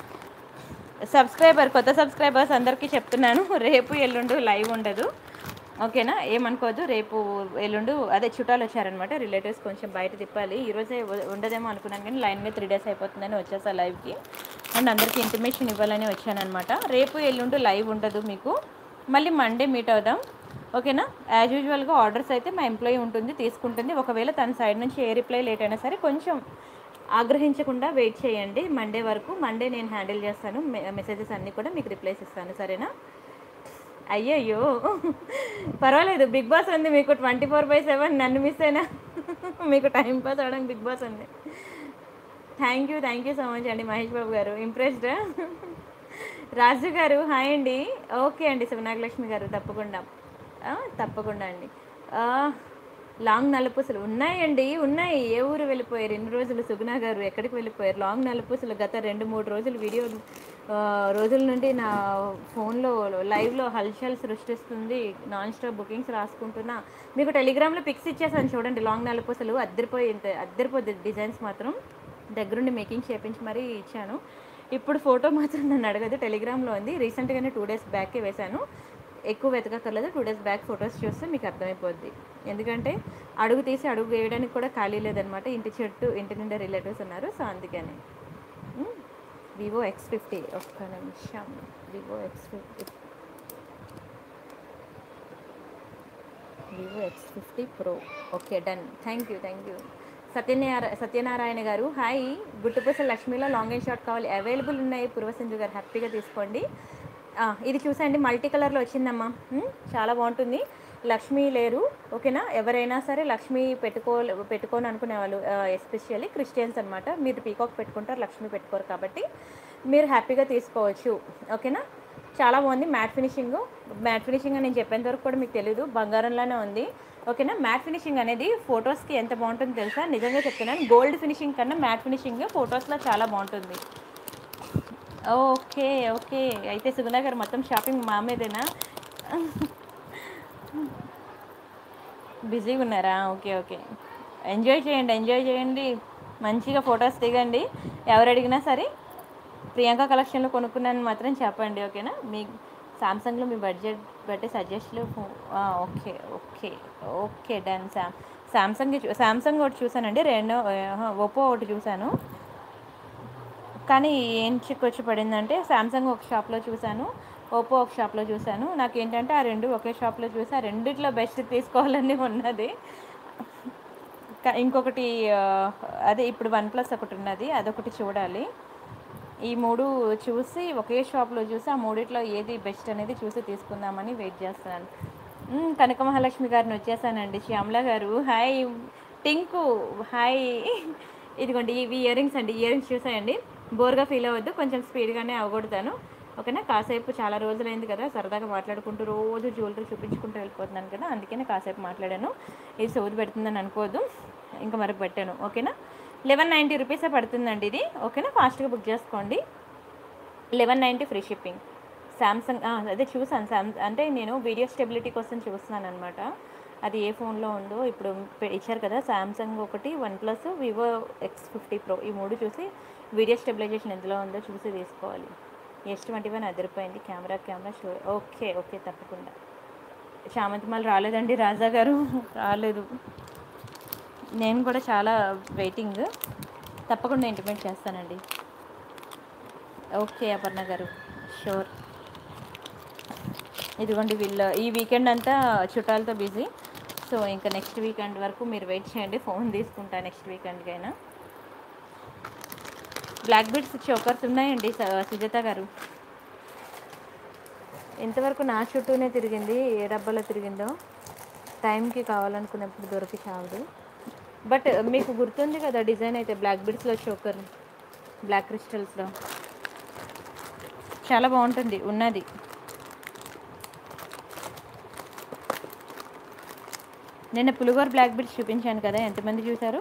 A: సబ్స్క్రైబర్ కొత్త సబ్స్క్రైబర్స్ అందరికీ చెప్తున్నాను, రేపు ఎల్లుండు లైవ్ ఉండదు. ఓకేనా, ఏమనుకోవద్దు. రేపు ఎల్లుండు అదే చుట్టాలు వచ్చారనమాట, రిలేటివ్స్, కొంచెం బయట తిప్పాలి. ఈరోజే ఉ- ఉండదేమో అనుకున్నాను కానీ లైన్ మీద త్రీ డేస్ అయిపోతుందని వచ్చేసా లైవ్కి. అండ్ అందరికీ ఇంటిమేషన్ ఇవ్వాలని వచ్చానమాట. రేపు ఎల్లుండు లైవ్ ఉండదు మీకు, మళ్ళీ మండే మీట్ అవుదాం. ఓకేనా, యాజ్ యూజువల్గా ఆర్డర్స్ అయితే మా ఎంప్లాయీ ఉంటుంది, తీసుకుంటుంది. ఒకవేళ తన సైడ్ నుంచి ఏ రిప్లై లేట్ అయినా సరే కొంచెం ఆగ్రహించకుండా వెయిట్ చేయండి మండే వరకు. మండే నేను హ్యాండిల్ చేస్తాను, మెసేజెస్ అన్నీ కూడా మీకు రిప్లైస్ ఇస్తాను, సరేనా? అయ్యయ్యో, పర్వాలేదు, బిగ్ బాస్ ఉంది మీకు ట్వంటీ ఫోర్ బై సెవెన్. నన్ను మిస్ అయినా మీకు టైం పాస్ అవడానికి బిగ్ బాస్ ఉంది. Thank you thank you so much అండి మహేష్ బాబు గారు, ఇంప్రెస్డ్. రాజు గారు హాయ్ అండి. ఓకే అండి, శివనాగలక్ష్మి గారు తప్పకుండా, ఆ, తప్పకుండా అండి. ఆ, లాంగ్ నలుపూసలు ఉన్నాయండి, ఉన్నాయి. ఏ ఊరు వెళ్ళిపోయారు ఇన్ని రోజులు? సుగుణ గారు ఎక్కడికి వెళ్ళిపోయారు? లాంగ్ నలుపూసలు గత రెండు మూడు రోజులు వీడియో ఆ, రోజుల నుండి నా ఫోన్లో లైవ్లో హల్చల్ సృష్టిస్తుంది. నాన్ స్టాప్ బుకింగ్స్ రాసుకుంటున్నా. మీకు టెలిగ్రామ్లో పిక్స్ ఇచ్చేసాను చూడండి, లాంగ్ నలుపూసలు అద్దరిపోయి అద్దరిపోద్ది డిజైన్స్ మాత్రం. దగ్గరుండి మేకింగ్ చేపించి మరీ ఇచ్చాను. ఇప్పుడు ఫోటో మాత్రం నన్ను అడగదు, టెలిగ్రామ్లో ఉంది. రీసెంట్గానే టూ డేస్ బ్యాకే వేశాను, ఎక్కువ వెతకక్కర్లేదు. టూ డేస్ బ్యాక్ ఫొటోస్ చూస్తే మీకు అర్థమైపోద్ది. ఎందుకంటే అడుగు తీసి అడుగు వేయడానికి కూడా ఖాళీ లేదనమాట. ఇంటి చెట్టు ఇంటి నిండా రిలేటివ్స్ ఉన్నారు, సో అందుకని. వివో ఎక్స్ ఫిఫ్టీ, ఒక్క నిమిషం. Vivo X fifty Vivo X fifty pro. Okay, done. Thank you thank you Satyanarayana Satyanarayana గారు హాయ్. గుట్టుపూస లక్ష్మీలో లాంగ్ అండ్ షార్ట్ కావాలి, అవైలబుల్ ఉన్నాయి. పూర్వసింధు గారు హ్యాపీగా తీసుకోండి. ఆ, ఇది చూసండి, మల్టీ కలర్లో వచ్చిందమ్మా, ఉమ్, చాలా బాగుంటుంది. లక్ష్మీ లేరు, ఓకేనా? ఎవరైనా సరే లక్ష్మీ పెట్టుకో పెట్టుకోని అనుకునే వాళ్ళు, ఎస్పెషల్లీ క్రిస్టియన్స్ అనమాట. మీరు పీకాక్ పెట్టుకుంటారు, లక్ష్మీ పెట్టుకోరు, కాబట్టి మీరు హ్యాపీగా తీసుకోవచ్చు. ఓకేనా, చాలా బాగుంది. మ్యాట్ ఫినిషింగ్, మ్యాట్ ఫినిషింగ్ అని నేను చెప్పేంత వరకు కూడా మీకు తెలియదు, బంగారంలానే ఉంది. ఓకేనా, మ్యాట్ ఫినిషింగ్ అనేది ఫొటోస్కి ఎంత బాగుంటుందో తెలుసా? నిజంగా చెప్తున్నాను, గోల్డ్ ఫినిషింగ్ కన్నా మ్యాట్ ఫినిషింగ్ ఫొటోస్లో చాలా బాగుంటుంది. ఓకే ఓకే, అయితే సుగుణ గారు మొత్తం షాపింగ్ మా మీదేనా? బిజీగా ఉన్నారా? ఓకే ఓకే, ఎంజాయ్ చేయండి ఎంజాయ్ చేయండి, మంచిగా ఫొటోస్ దిగండి. ఎవరు అడిగినా సరే ప్రియాంక కలెక్షన్లో కొనుక్కున్నాను మాత్రం చెప్పండి, ఓకేనా? మీ సామ్సంగ్లో మీ బడ్జెట్ బట్టి సజెస్ట్లు. Okay okay okay, done. Sam Samsung Samsung ఒకటి చూసానండి, రెండు ఒప్పో ఒకటి చూశాను. కానీ ఏం చిక్కొచ్చి పడిందంటే, శాంసంగ్ ఒక షాప్లో చూశాను, ఓప్పో ఒక షాప్లో చూశాను. నాకు ఏంటంటే ఆ రెండు ఒకే షాప్లో చూసి ఆ రెండిట్లో బెస్ట్ తీసుకోవాలని ఉన్నది. కా- ఇంకొకటి ఆ, అదే ఇప్పుడు వన్ ప్లస్ ఒకటి ఉన్నది, అదొకటి చూడాలి. ఈ మూడు చూసి ఒకే షాప్లో చూసి ఆ మూడిట్లో ఏది బెస్ట్ అనేది చూసి తీసుకుందామని వెయిట్ చేస్తున్నాను. మ్, కనక మహాలక్ష్మి గారిని వచ్చేసానండి. శ్యామల గారు హాయ్. టింకు హాయ్. ఇదిగోండి ఇవి ఇయర్ రింగ్స్ అండి, ఇయర్ రింగ్స్ చూసాయండి. బోర్గా ఫీల్ అవ్వద్దు, కొంచెం స్పీడ్గానే అవగొడతాను, ఓకేనా? కాసేపు చాలా రోజులైంది కదా, సరదాగా మాట్లాడుకుంటూ రోజు జ్యువెలరీ చూపించుకుంటూ వెళ్ళిపోతున్నాను కదా, అందుకనే కాసేపు మాట్లాడాను. ఇది సోది పెడుతుందని అనుకోవద్దు, ఇంకా మరకు పెట్టాను, ఓకేనా? లెవెన్ నైంటీ రూపీసే పడుతుందండి ఇది, ఓకేనా? ఫాస్ట్గా బుక్ చేసుకోండి. Eleven ninety free shipping. Samsung అదే చూసాను, శామ్ అంటే నేను వీడియో స్టెబిలిటీ కోసం చూస్తున్నాను అనమాట. అది ఏ ఫోన్లో ఉందో ఇప్పుడు పె- ఇచ్చారు కదా, శాంసంగ్ ఒకటి, OnePlus, Vivo X fifty pro, ఈ మూడు చూసి వీడియో స్టెబిలైజేషన్ ఎందులో ఉందో చూసి తీసుకోవాలి. ఎస్ ట్వంటీ వన్ అదిరిపోయింది, camera camera show. Okay okay, తప్పకుండా. చామంతిమాల రాలేదండి రాజా గారు, రాలేదు. నేను కూడా చాలా వెయిటింగ్, తప్పకుండా ఇంటిమేట్ చేస్తానండి. ఓకే అపర్ణ గారు, షూర్. ఇదిగోండి వీళ్ళు ఈ వీకెండ్ అంతా చుట్టాలతో బిజీ, సో ఇంకా నెక్స్ట్ వీకెండ్ వరకు మీరు వెయిట్ చేయండి, ఫోన్ తీసుకుంటా నెక్స్ట్ వీకెండ్కైనా. బ్లాక్ బీడ్స్ చోకర్స్ ఉన్నాయండి స- సుజాత గారు. ఇంతవరకు నా చుట్టూనే తిరిగింది, ఏ డబ్బాలో తిరిగిందో. టైంకి కావాలనుకున్నప్పుడు దొరికి చావదు. బట్ మీకు గుర్తుంది కదా డిజైన్ అయితే, బ్లాక్ బీడ్స్లో చోకర్, బ్లాక్ క్రిస్టల్స్లో చాలా బాగుంటుంది, ఉన్నది. నిన్న పులిగోర బ్లాక్ బీడ్స్ చూపించాను కదా, ఎంతమంది చూశారు?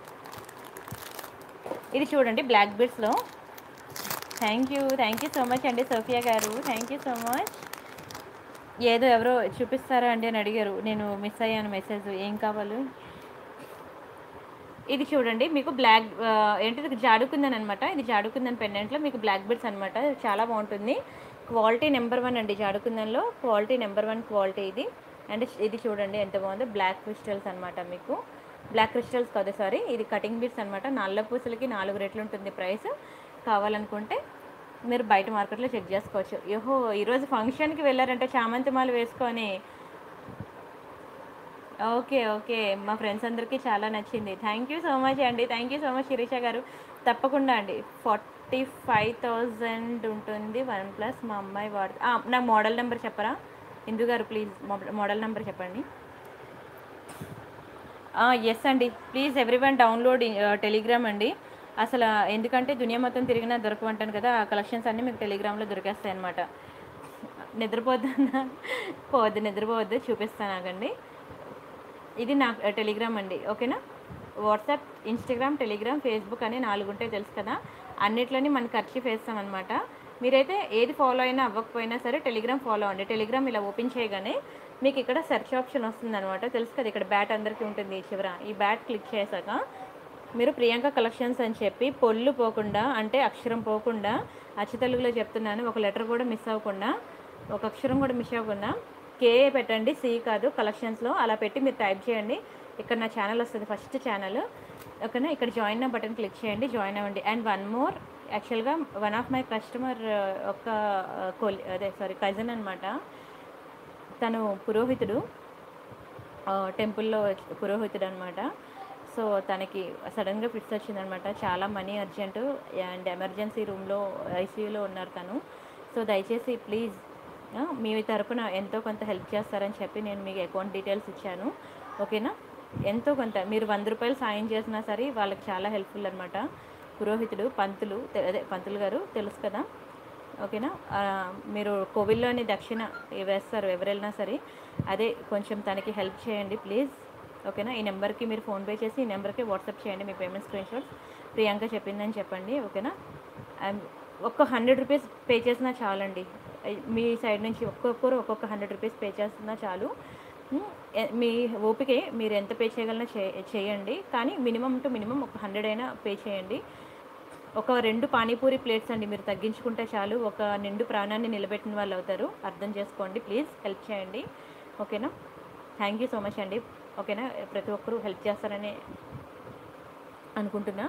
A: ఇది చూడండి బ్లాక్ బీడ్స్లో. Thank you thank you so much అండి సోఫియా గారు, థ్యాంక్ యూ సో మచ్. ఏదో ఎవరో చూపిస్తారా అండి అని అడిగారు, నేను మిస్ అయ్యాను మెసేజ్. ఏం కావాలి? ఇది చూడండి మీకు బ్లాక్ ఆ, ఏంటిది జాడుకుందని అనమాట, ఇది జాడుకుందని పెండెంట్లో మీకు బ్లాక్ బీడ్స్ అనమాట, చాలా బాగుంటుంది. క్వాలిటీ నెంబర్ వన్ అండి, జాడుకుందన్లో క్వాలిటీ నెంబర్ వన్ క్వాలిటీ ఇది. అండ్ ఇది చూడండి ఎంత బాగుందో, బ్లాక్ క్రిస్టల్స్ అనమాట మీకు. బ్లాక్ క్రిస్టల్స్ కాదు సారీ, ఇది కటింగ్ బీడ్స్ అనమాట. నల్ల పూసలకి నాలుగు రేట్లు ఉంటుంది ప్రైస్. కావాలనుకుంటే మీరు బయట మార్కెట్లో చెక్ చేసుకోవచ్చు. యోహో ఈరోజు ఫంక్షన్కి వెళ్ళారంటే చామంతి మాల వేసుకొని. ఓకే ఓకే, మా ఫ్రెండ్స్ అందరికీ చాలా నచ్చింది. థ్యాంక్ యూ సో మచ్ అండి, thank you so much Sirisha గారు. తప్పకుండా అండి. ఫార్టీ ఫైవ్ థౌజండ్ ఉంటుంది వన్ ప్లస్. మా అమ్మాయి వాడు నా మోడల్ నెంబర్ చెప్పరా ఇందు గారు, ప్లీజ్ మోడల్ నెంబర్ చెప్పండి. ఎస్ అండి, ప్లీజ్ ఎవ్రీవన్ డౌన్లోడ్ టెలిగ్రామ్ అండి. అసలు ఎందుకంటే దునియా మొత్తం తిరిగినా దొరకమంటాను కదా, ఆ కలెక్షన్స్ అన్నీ మీకు టెలిగ్రామ్లో దొరికేస్తాయి అనమాట. నిద్రపోద్దన్నా పోవద్దు, నిద్రపోవద్దు, చూపిస్తాను ఆగండి. ఇది నా టెలిగ్రామ్ అండి, ఓకేనా. వాట్సాప్, ఇన్స్టాగ్రామ్, టెలిగ్రామ్, ఫేస్బుక్ అని నాలుగు ఉంటాయి తెలుసు కదా. అన్నిట్లోని మనం ఖర్చు వేస్తామన్నమాట. మీరైతే ఏది ఫాలో అయినా అవ్వకపోయినా సరే టెలిగ్రామ్ ఫాలో అండి. టెలిగ్రామ్ ఇలా ఓపెన్ చేయగానే మీకు ఇక్కడ సెర్చ్ ఆప్షన్ వస్తుంది అనమాట. తెలుసు కదా, ఇక్కడ బ్యాట్ అందరికీ ఉంటుంది చివర. ఈ బ్యాట్ క్లిక్ చేశాక మీరు ప్రియాంక కలెక్షన్స్ అని చెప్పి పొల్లు పోకుండా, అంటే అక్షరం పోకుండా, అచ్చు తెలుగులో చెప్తున్నాను, ఒక లెటర్ కూడా మిస్ అవ్వకుండా, ఒక అక్షరం కూడా మిస్ అవ్వకుండా కేఏ పెట్టండి, సి కాదు, కలెక్షన్స్లో అలా పెట్టి మీరు టైప్ చేయండి. ఇక్కడ నా ఛానల్ వస్తుంది, ఫస్ట్ ఛానల్, ఓకేనా. ఇక్కడ జాయిన్ నా బటన్ క్లిక్ చేయండి, జాయిన్ అవ్వండి. అండ్ వన్ మోర్, యాక్చువల్గా వన్ ఆఫ్ మై కస్టమర్ ఒక కొలి అదే సారీ కజిన్ అనమాట. తను పురోహితుడు, టెంపుల్లో పురోహితుడు అనమాట. సో తనకి సడన్గా ఫిట్స్ వచ్చిందనమాట. చాలా మనీ అర్జెంటు అండ్ ఎమర్జెన్సీ రూమ్లో ఐసీయూలో ఉన్నారు తను. సో దయచేసి ప్లీజ్ మీ తరపున ఎంతో కొంత హెల్ప్ చేస్తారని చెప్పి నేను మీకు అకౌంట్ డీటెయిల్స్ ఇచ్చాను, ఓకేనా. ఎంతో కొంత మీరు వంద రూపాయలు సాయం చేసినా సరే వాళ్ళకి చాలా హెల్ప్ఫుల్ అనమాట. పురోహితుడు, పంతులు, అదే పంతులు గారు తెలుసు కదా, ఓకేనా. మీరు కోవిల్లోని దక్షిణ వేస్తారు ఎవరైనా సరే, అదే కొంచెం తనకి హెల్ప్ చేయండి ప్లీజ్, ఓకేనా. ఈ నెంబర్కి మీరు ఫోన్పే చేసి ఈ నెంబర్కి వాట్సాప్ చేయండి మీ పేమెంట్ స్క్రీన్ షాట్స్. ప్రియాంక చెప్పిందని చెప్పండి, ఓకేనా. ఒక్క హండ్రెడ్ రూపీస్ పే చేసినా చాలండి. మీ సైడ్ నుంచి ఒక్కొక్కరు ఒక్కొక్క హండ్రెడ్ రూపీస్ పే చేస్తున్నా చాలు. మీ ఓపికే, మీరు ఎంత పే చేయగలనో చేయండి, కానీ మినిమం టు మినిమం ఒక హండ్రెడ్ అయినా పే చేయండి. ఒక రెండు పానీపూరి ప్లేట్స్ అండి మీరు తగ్గించుకుంటే చాలు, ఒక నిండు ప్రాణాన్ని నిలబెట్టిన వాళ్ళు అవుతారు. అర్థం చేసుకోండి ప్లీజ్, హెల్ప్ చేయండి, ఓకేనా. థ్యాంక్ యూ సో మచ్ అండి, ఓకేనా. ప్రతి ఒక్కరూ హెల్ప్ చేస్తారని అనుకుంటున్నా.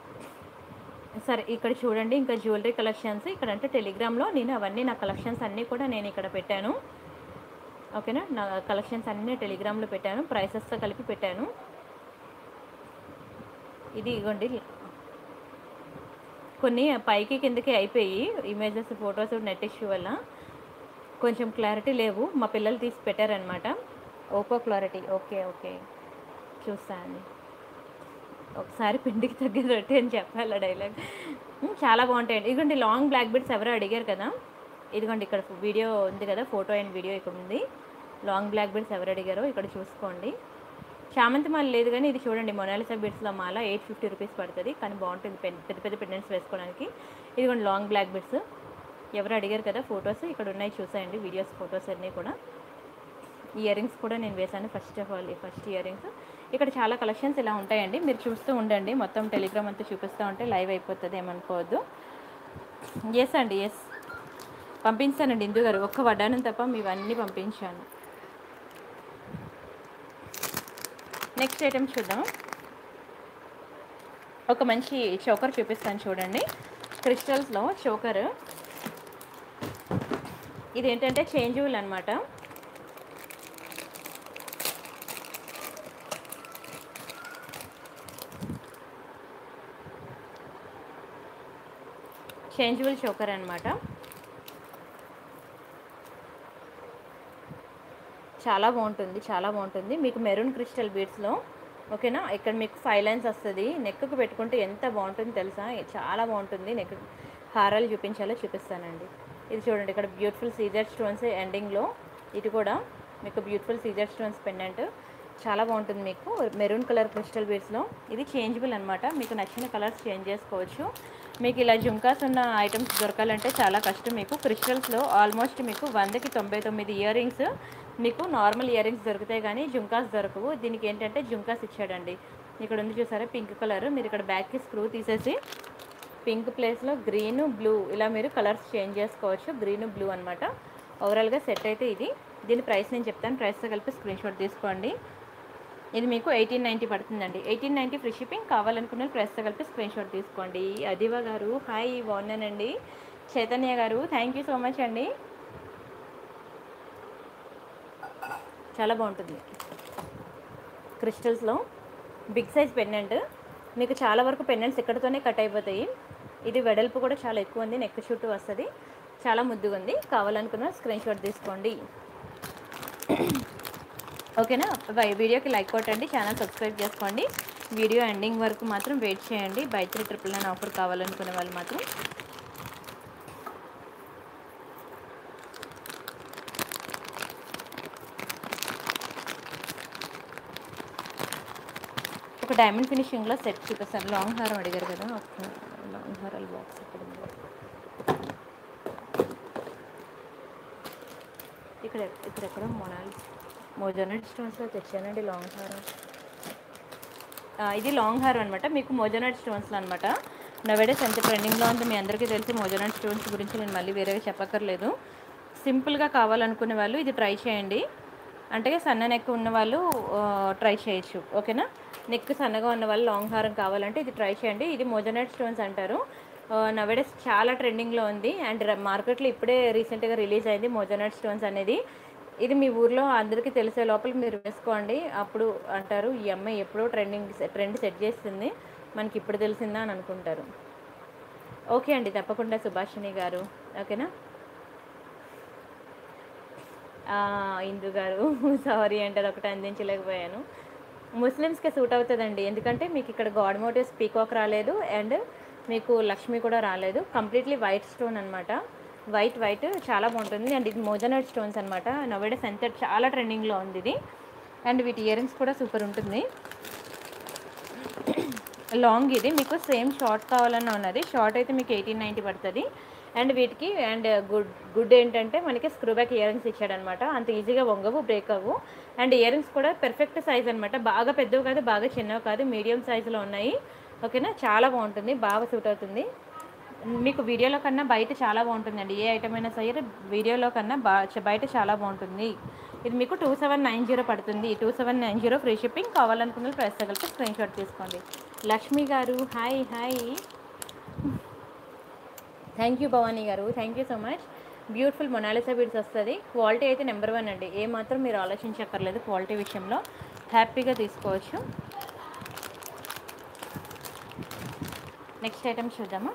A: సరే ఇక్కడ చూడండి, ఇంకా జ్యువెలరీ కలెక్షన్స్ ఇక్కడ అంటే టెలిగ్రామ్లో నేను అవన్నీ నా కలెక్షన్స్ అన్నీ కూడా నేను ఇక్కడ పెట్టాను, ఓకేనా. నా కలెక్షన్స్ అన్నీ టెలిగ్రామ్లో పెట్టాను, ప్రైసెస్తో కలిపి పెట్టాను. ఇది ఇవ్వండి, కొన్ని పైకి కిందకి అయిపోయి ఇమేజెస్, ఫొటోస్ నెట్ ఇష్యూ వల్ల కొంచెం క్లారిటీ లేవు. మా పిల్లలు తీసి పెట్టారనమాట. ఓపో క్లారిటీ, ఓకే ఓకే చూస్తానండి. ఒకసారి పిండికి తగ్గిన రొట్టె అని చెప్పాలి డైలాగ్. చాలా బాగుంటాయండి. ఇదిగోండి లాంగ్ బ్లాక్ బీడ్స్ ఎవరో అడిగారు కదా, ఇదిగోండి ఇక్కడ వీడియో ఉంది కదా, ఫోటో అండ్ వీడియో ఇక్కడ ఉంది. లాంగ్ బ్లాక్ బీడ్స్ ఎవరు అడిగారో ఇక్కడ చూసుకోండి. చామంతి మాల లేదు కానీ ఇది చూడండి, మొనాలిసా బీడ్స్లో మాల ఎయిట్ ఫిఫ్టీ రూపీస్ పడుతుంది, కానీ బాగుంటుంది పెద్ద పెద్ద పెండెంట్స్ వేసుకోవడానికి. ఇదిగోండి లాంగ్ బ్లాక్ బీడ్స్ ఎవరు అడిగారు కదా, ఫొటోస్ ఇక్కడ ఉన్నాయి చూసేయండి, వీడియోస్ ఫొటోస్ అన్నీ కూడా. ఇయర్ రింగ్స్ కూడా నేను వేశాను first of all, first ear rings. ఇక్కడ చాలా కలెక్షన్స్ ఇలా ఉంటాయండి, మీరు చూస్తూ ఉండండి. మొత్తం టెలిగ్రామ్ అంతా చూపిస్తూ ఉంటే లైవ్ అయిపోతుంది, ఏమనుకోవద్దు. ఎస్ అండి, ఎస్ పంపించానండి ఇందు గారు, ఒక్క వడ్డానం తప్ప మీవన్నీ పంపించాను. నెక్స్ట్ ఐటమ్ చూద్దాం. ఒక మంచి చోకర్ చూపిస్తాను చూడండి, క్రిస్టల్స్లో చోకర్. ఇదేంటంటే చేంజబుల్ అనమాట. చేంజబుల్ చోకర్ అనమాట. చాలా బాగుంటుంది, చాలా బాగుంటుంది. మీకు మెరూన్ క్రిస్టల్ బీడ్స్లో, ఓకేనా. ఇక్కడ మీకు ఫైవ్ లైన్స్ వస్తుంది, నెక్కు పెట్టుకుంటే ఎంత బాగుంటుంది తెలుసా, చాలా బాగుంటుంది. నెక్ హారాలు చూపించాలో చూపిస్తానండి. ఇది చూడండి, ఇక్కడ బ్యూటిఫుల్ సీజర్ స్టోన్స్ ఎండింగ్లో, ఇది కూడా మీకు బ్యూటిఫుల్ సీజర్ స్టోన్స్ పెండెంట్ చాలా బాగుంటుంది. మీకు మెరూన్ కలర్ క్రిస్టల్ బీడ్స్లో ఇది చేంజబుల్ అనమాట, మీకు నచ్చిన కలర్స్ చేంజ్ చేసుకోవచ్చు. మీకు ఇలా జుంకాస్ ఉన్న ఐటమ్స్ దొరకాలంటే చాలా కష్టం. మీకు క్రిస్టల్స్లో ఆల్మోస్ట్ మీకు వందకి తొంభై తొమ్మిది ఇయర్ రింగ్స్ మీకు నార్మల్ ఇయర్ రింగ్స్ దొరుకుతాయి, కానీ జుంకాస్ దొరకవు. దీనికి ఏంటంటే జుంకాస్ ఇచ్చాడండి. ఇక్కడ ఉంది చూసారా పింక్ కలర్, మీరు ఇక్కడ బ్యాక్కి స్క్రూ తీసేసి పింక్ ప్లేస్లో గ్రీన్ బ్లూ ఇలా మీరు కలర్స్ చేంజ్ చేసుకోవచ్చు. గ్రీన్ బ్లూ అనమాట. ఓవరాల్గా సెట్ అయితే ఇది దీని ప్రైస్ నేను చెప్తాను, ప్రైస్తో కలిపి స్క్రీన్ షాట్ తీసుకోండి. ఇది మీకు ఎయిటీన్ నైంటీ పడుతుందండి. Eighteen ninety free shipping. కావాలనుకున్న ప్రైస్తో కలిపి స్క్రీన్ షాట్ తీసుకోండి. అదివా గారు హాయ్, బాగున్నానండి. చైతన్య గారు థ్యాంక్ యూ సో మచ్ అండి. చాలా బాగుంటుంది. క్రిస్టల్స్లో బిగ్ సైజ్ పెండెంట్. మీకు చాలా వరకు పెండెంట్స్ ఇక్కడితోనే కట్ అయిపోతాయి. ఇది వెడల్పు కూడా చాలా ఎక్కువ ఉంది, నెక్ చుట్టూ వస్తుంది, చాలా ముద్దుగా ఉంది. కావాలనుకున్న స్క్రీన్ షాట్ తీసుకోండి. ఓకేనా? బై వీడియోకి లైక్ కొట్టండి, ఛానల్ సబ్స్క్రైబ్ చేసుకోండి. వీడియో ఎండింగ్ వరకు మాత్రం వెయిట్ చేయండి. By three triple nine offer కావాలనుకునే వాళ్ళు మాత్రం. ఒక డైమండ్ ఫినిషింగ్లో సెట్ చూపిస్తాను. లాంగ్ హారం అడిగారు కదా, లాంగ్ హారాల బాక్స్ ఇక్కడ ఉంది. ఇక్కడ ఇక్కడ ఎక్కడ మొనాలి మోజోనైట్ స్టోన్స్లో తెచ్చానండి లాంగ్ హారం. ఇది లాంగ్ హారం అనమాట, మీకు మోజోనైట్ స్టోన్స్లో అనమాట. నవేడేస్ ఎంత ట్రెండింగ్లో ఉంది మీ అందరికీ తెలిసి. మోజోనైట్ స్టోన్స్ గురించి నేను మళ్ళీ వేరేగా చెప్పక్కర్లేదు. సింపుల్గా కావాలనుకునే వాళ్ళు ఇది ట్రై చేయండి. అంటే సన్న నెక్ ఉన్న వాళ్ళు ట్రై చేయొచ్చు. ఓకేనా? నెక్ సన్నగా ఉన్న వాళ్ళు లాంగ్ హారం కావాలంటే ఇది ట్రై చేయండి. ఇది మోజోనైట్ స్టోన్స్ అంటారు. నవేడేస్ చాలా ట్రెండింగ్లో ఉంది అండ్ మార్కెట్లో ఇప్పుడే రీసెంట్గా రిలీజ్ అయింది మోజోనైట్ స్టోన్స్ అనేది. ఇది మీ ఊర్లో అందరికీ తెలిసే లోపలికి మీరు వేసుకోండి. అప్పుడు అంటారు ఈ అమ్మాయి ఎప్పుడో ట్రెండింగ్ ట్రెండ్ సెట్ చేస్తుంది, మనకి ఇప్పుడు తెలిసిందా అని అనుకుంటారు. ఓకే అండి, తప్పకుండా సుభాషిణి గారు. ఓకేనా? ఇందు గారు సారీ అంటారు, ఒకటి అందించలేకపోయాను. ముస్లిమ్స్కి సూట్ అవుతుందండి, ఎందుకంటే మీకు ఇక్కడ గాడ్ మోటివ్స్ పీకాక్ రాలేదు అండ్ మీకు లక్ష్మి కూడా రాలేదు. కంప్లీట్లీ వైట్ స్టోన్ అనమాట. వైట్ వైట్ చాలా బాగుంటుంది అండ్ ఇది మోజోనైట్ స్టోన్స్ అనమాట. నవేడేస్ ఎంత చాలా ట్రెండింగ్లో ఉంది ఇది. అండ్ వీటి ఇయర్ రింగ్స్ కూడా సూపర్ ఉంటుంది. లాంగ్ ఇది మీకు సేమ్ షార్ట్ కావాలన్నా ఉన్నది. షార్ట్ అయితే మీకు ఎయిటీన్ నైంటీ పడుతుంది. అండ్ వీటికి అండ్ గుడ్ గుడ్ ఏంటంటే మనకి స్క్రూ బ్యాక్ ఇయర్ రింగ్స్ ఇచ్చాడనమాట. అంత ఈజీగా వంగవు, బ్రేక్ అవ్వు. అండ్ ఇయర్ రింగ్స్ కూడా పెర్ఫెక్ట్ సైజ్ అనమాట. బాగా పెద్దవి కాదు, బాగా చిన్నవి కాదు, మీడియం సైజులో ఉన్నాయి. ఓకేనా? చాలా బాగుంటుంది, బాగా సూట్ అవుతుంది. మీకు వీడియోలో కన్నా బయట చాలా బాగుంటుందండి. ఏ ఐటమ్ అయినా సరే వీడియోలో కన్నా బా బయట చాలా బాగుంటుంది. ఇది మీకు టూ సెవెన్ నైన్ జీరో పడుతుంది. Two seven nine zero free shipping. కావాలనుకున్న ప్రైస్ తగిలితే స్క్రీన్ షాట్ తీసుకోండి. లక్ష్మి గారు hi hi, thank you. Bhavani గారు thank you so much. Beautiful Mona Lisa beads వస్తుంది. క్వాలిటీ అయితే నెంబర్ వన్ అండి, ఏ మాత్రం మీరు ఆలోచించక్కర్లేదు. క్వాలిటీ విషయంలో హ్యాపీగా తీసుకోవచ్చు. నెక్స్ట్ ఐటమ్ చూద్దామా.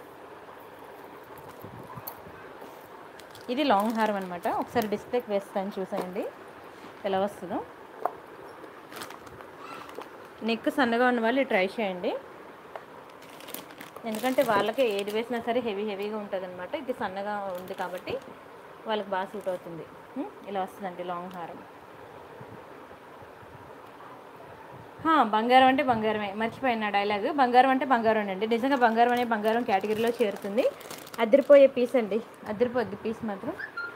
A: ఇది లాంగ్ హారం అనమాట. ఒకసారి డిస్ప్లేకి వేస్తాను, చూసేయండి ఎలా వస్తుందో. నెక్ సన్నగా ఉన్న వాళ్ళు ట్రై చేయండి, ఎందుకంటే వాళ్ళకి ఏది వేసినా సరే హెవీ హెవీగా ఉంటుంది అనమాట. ఇది సన్నగా ఉంది కాబట్టి వాళ్ళకి బాగా సూట్ అవుతుంది. ఇలా వస్తుందండి లాంగ్ హారం. బంగారం అంటే బంగారమే, మర్చిపోయిన డైలాగ్. బంగారం అంటే బంగారం అండి, నిజంగా బంగారం అనే బంగారం కేటగిరీలో చేరుతుంది. అదిరిపోయే పీస్ అండి, అదిరిపోద్ది పీస్ మాత్రం.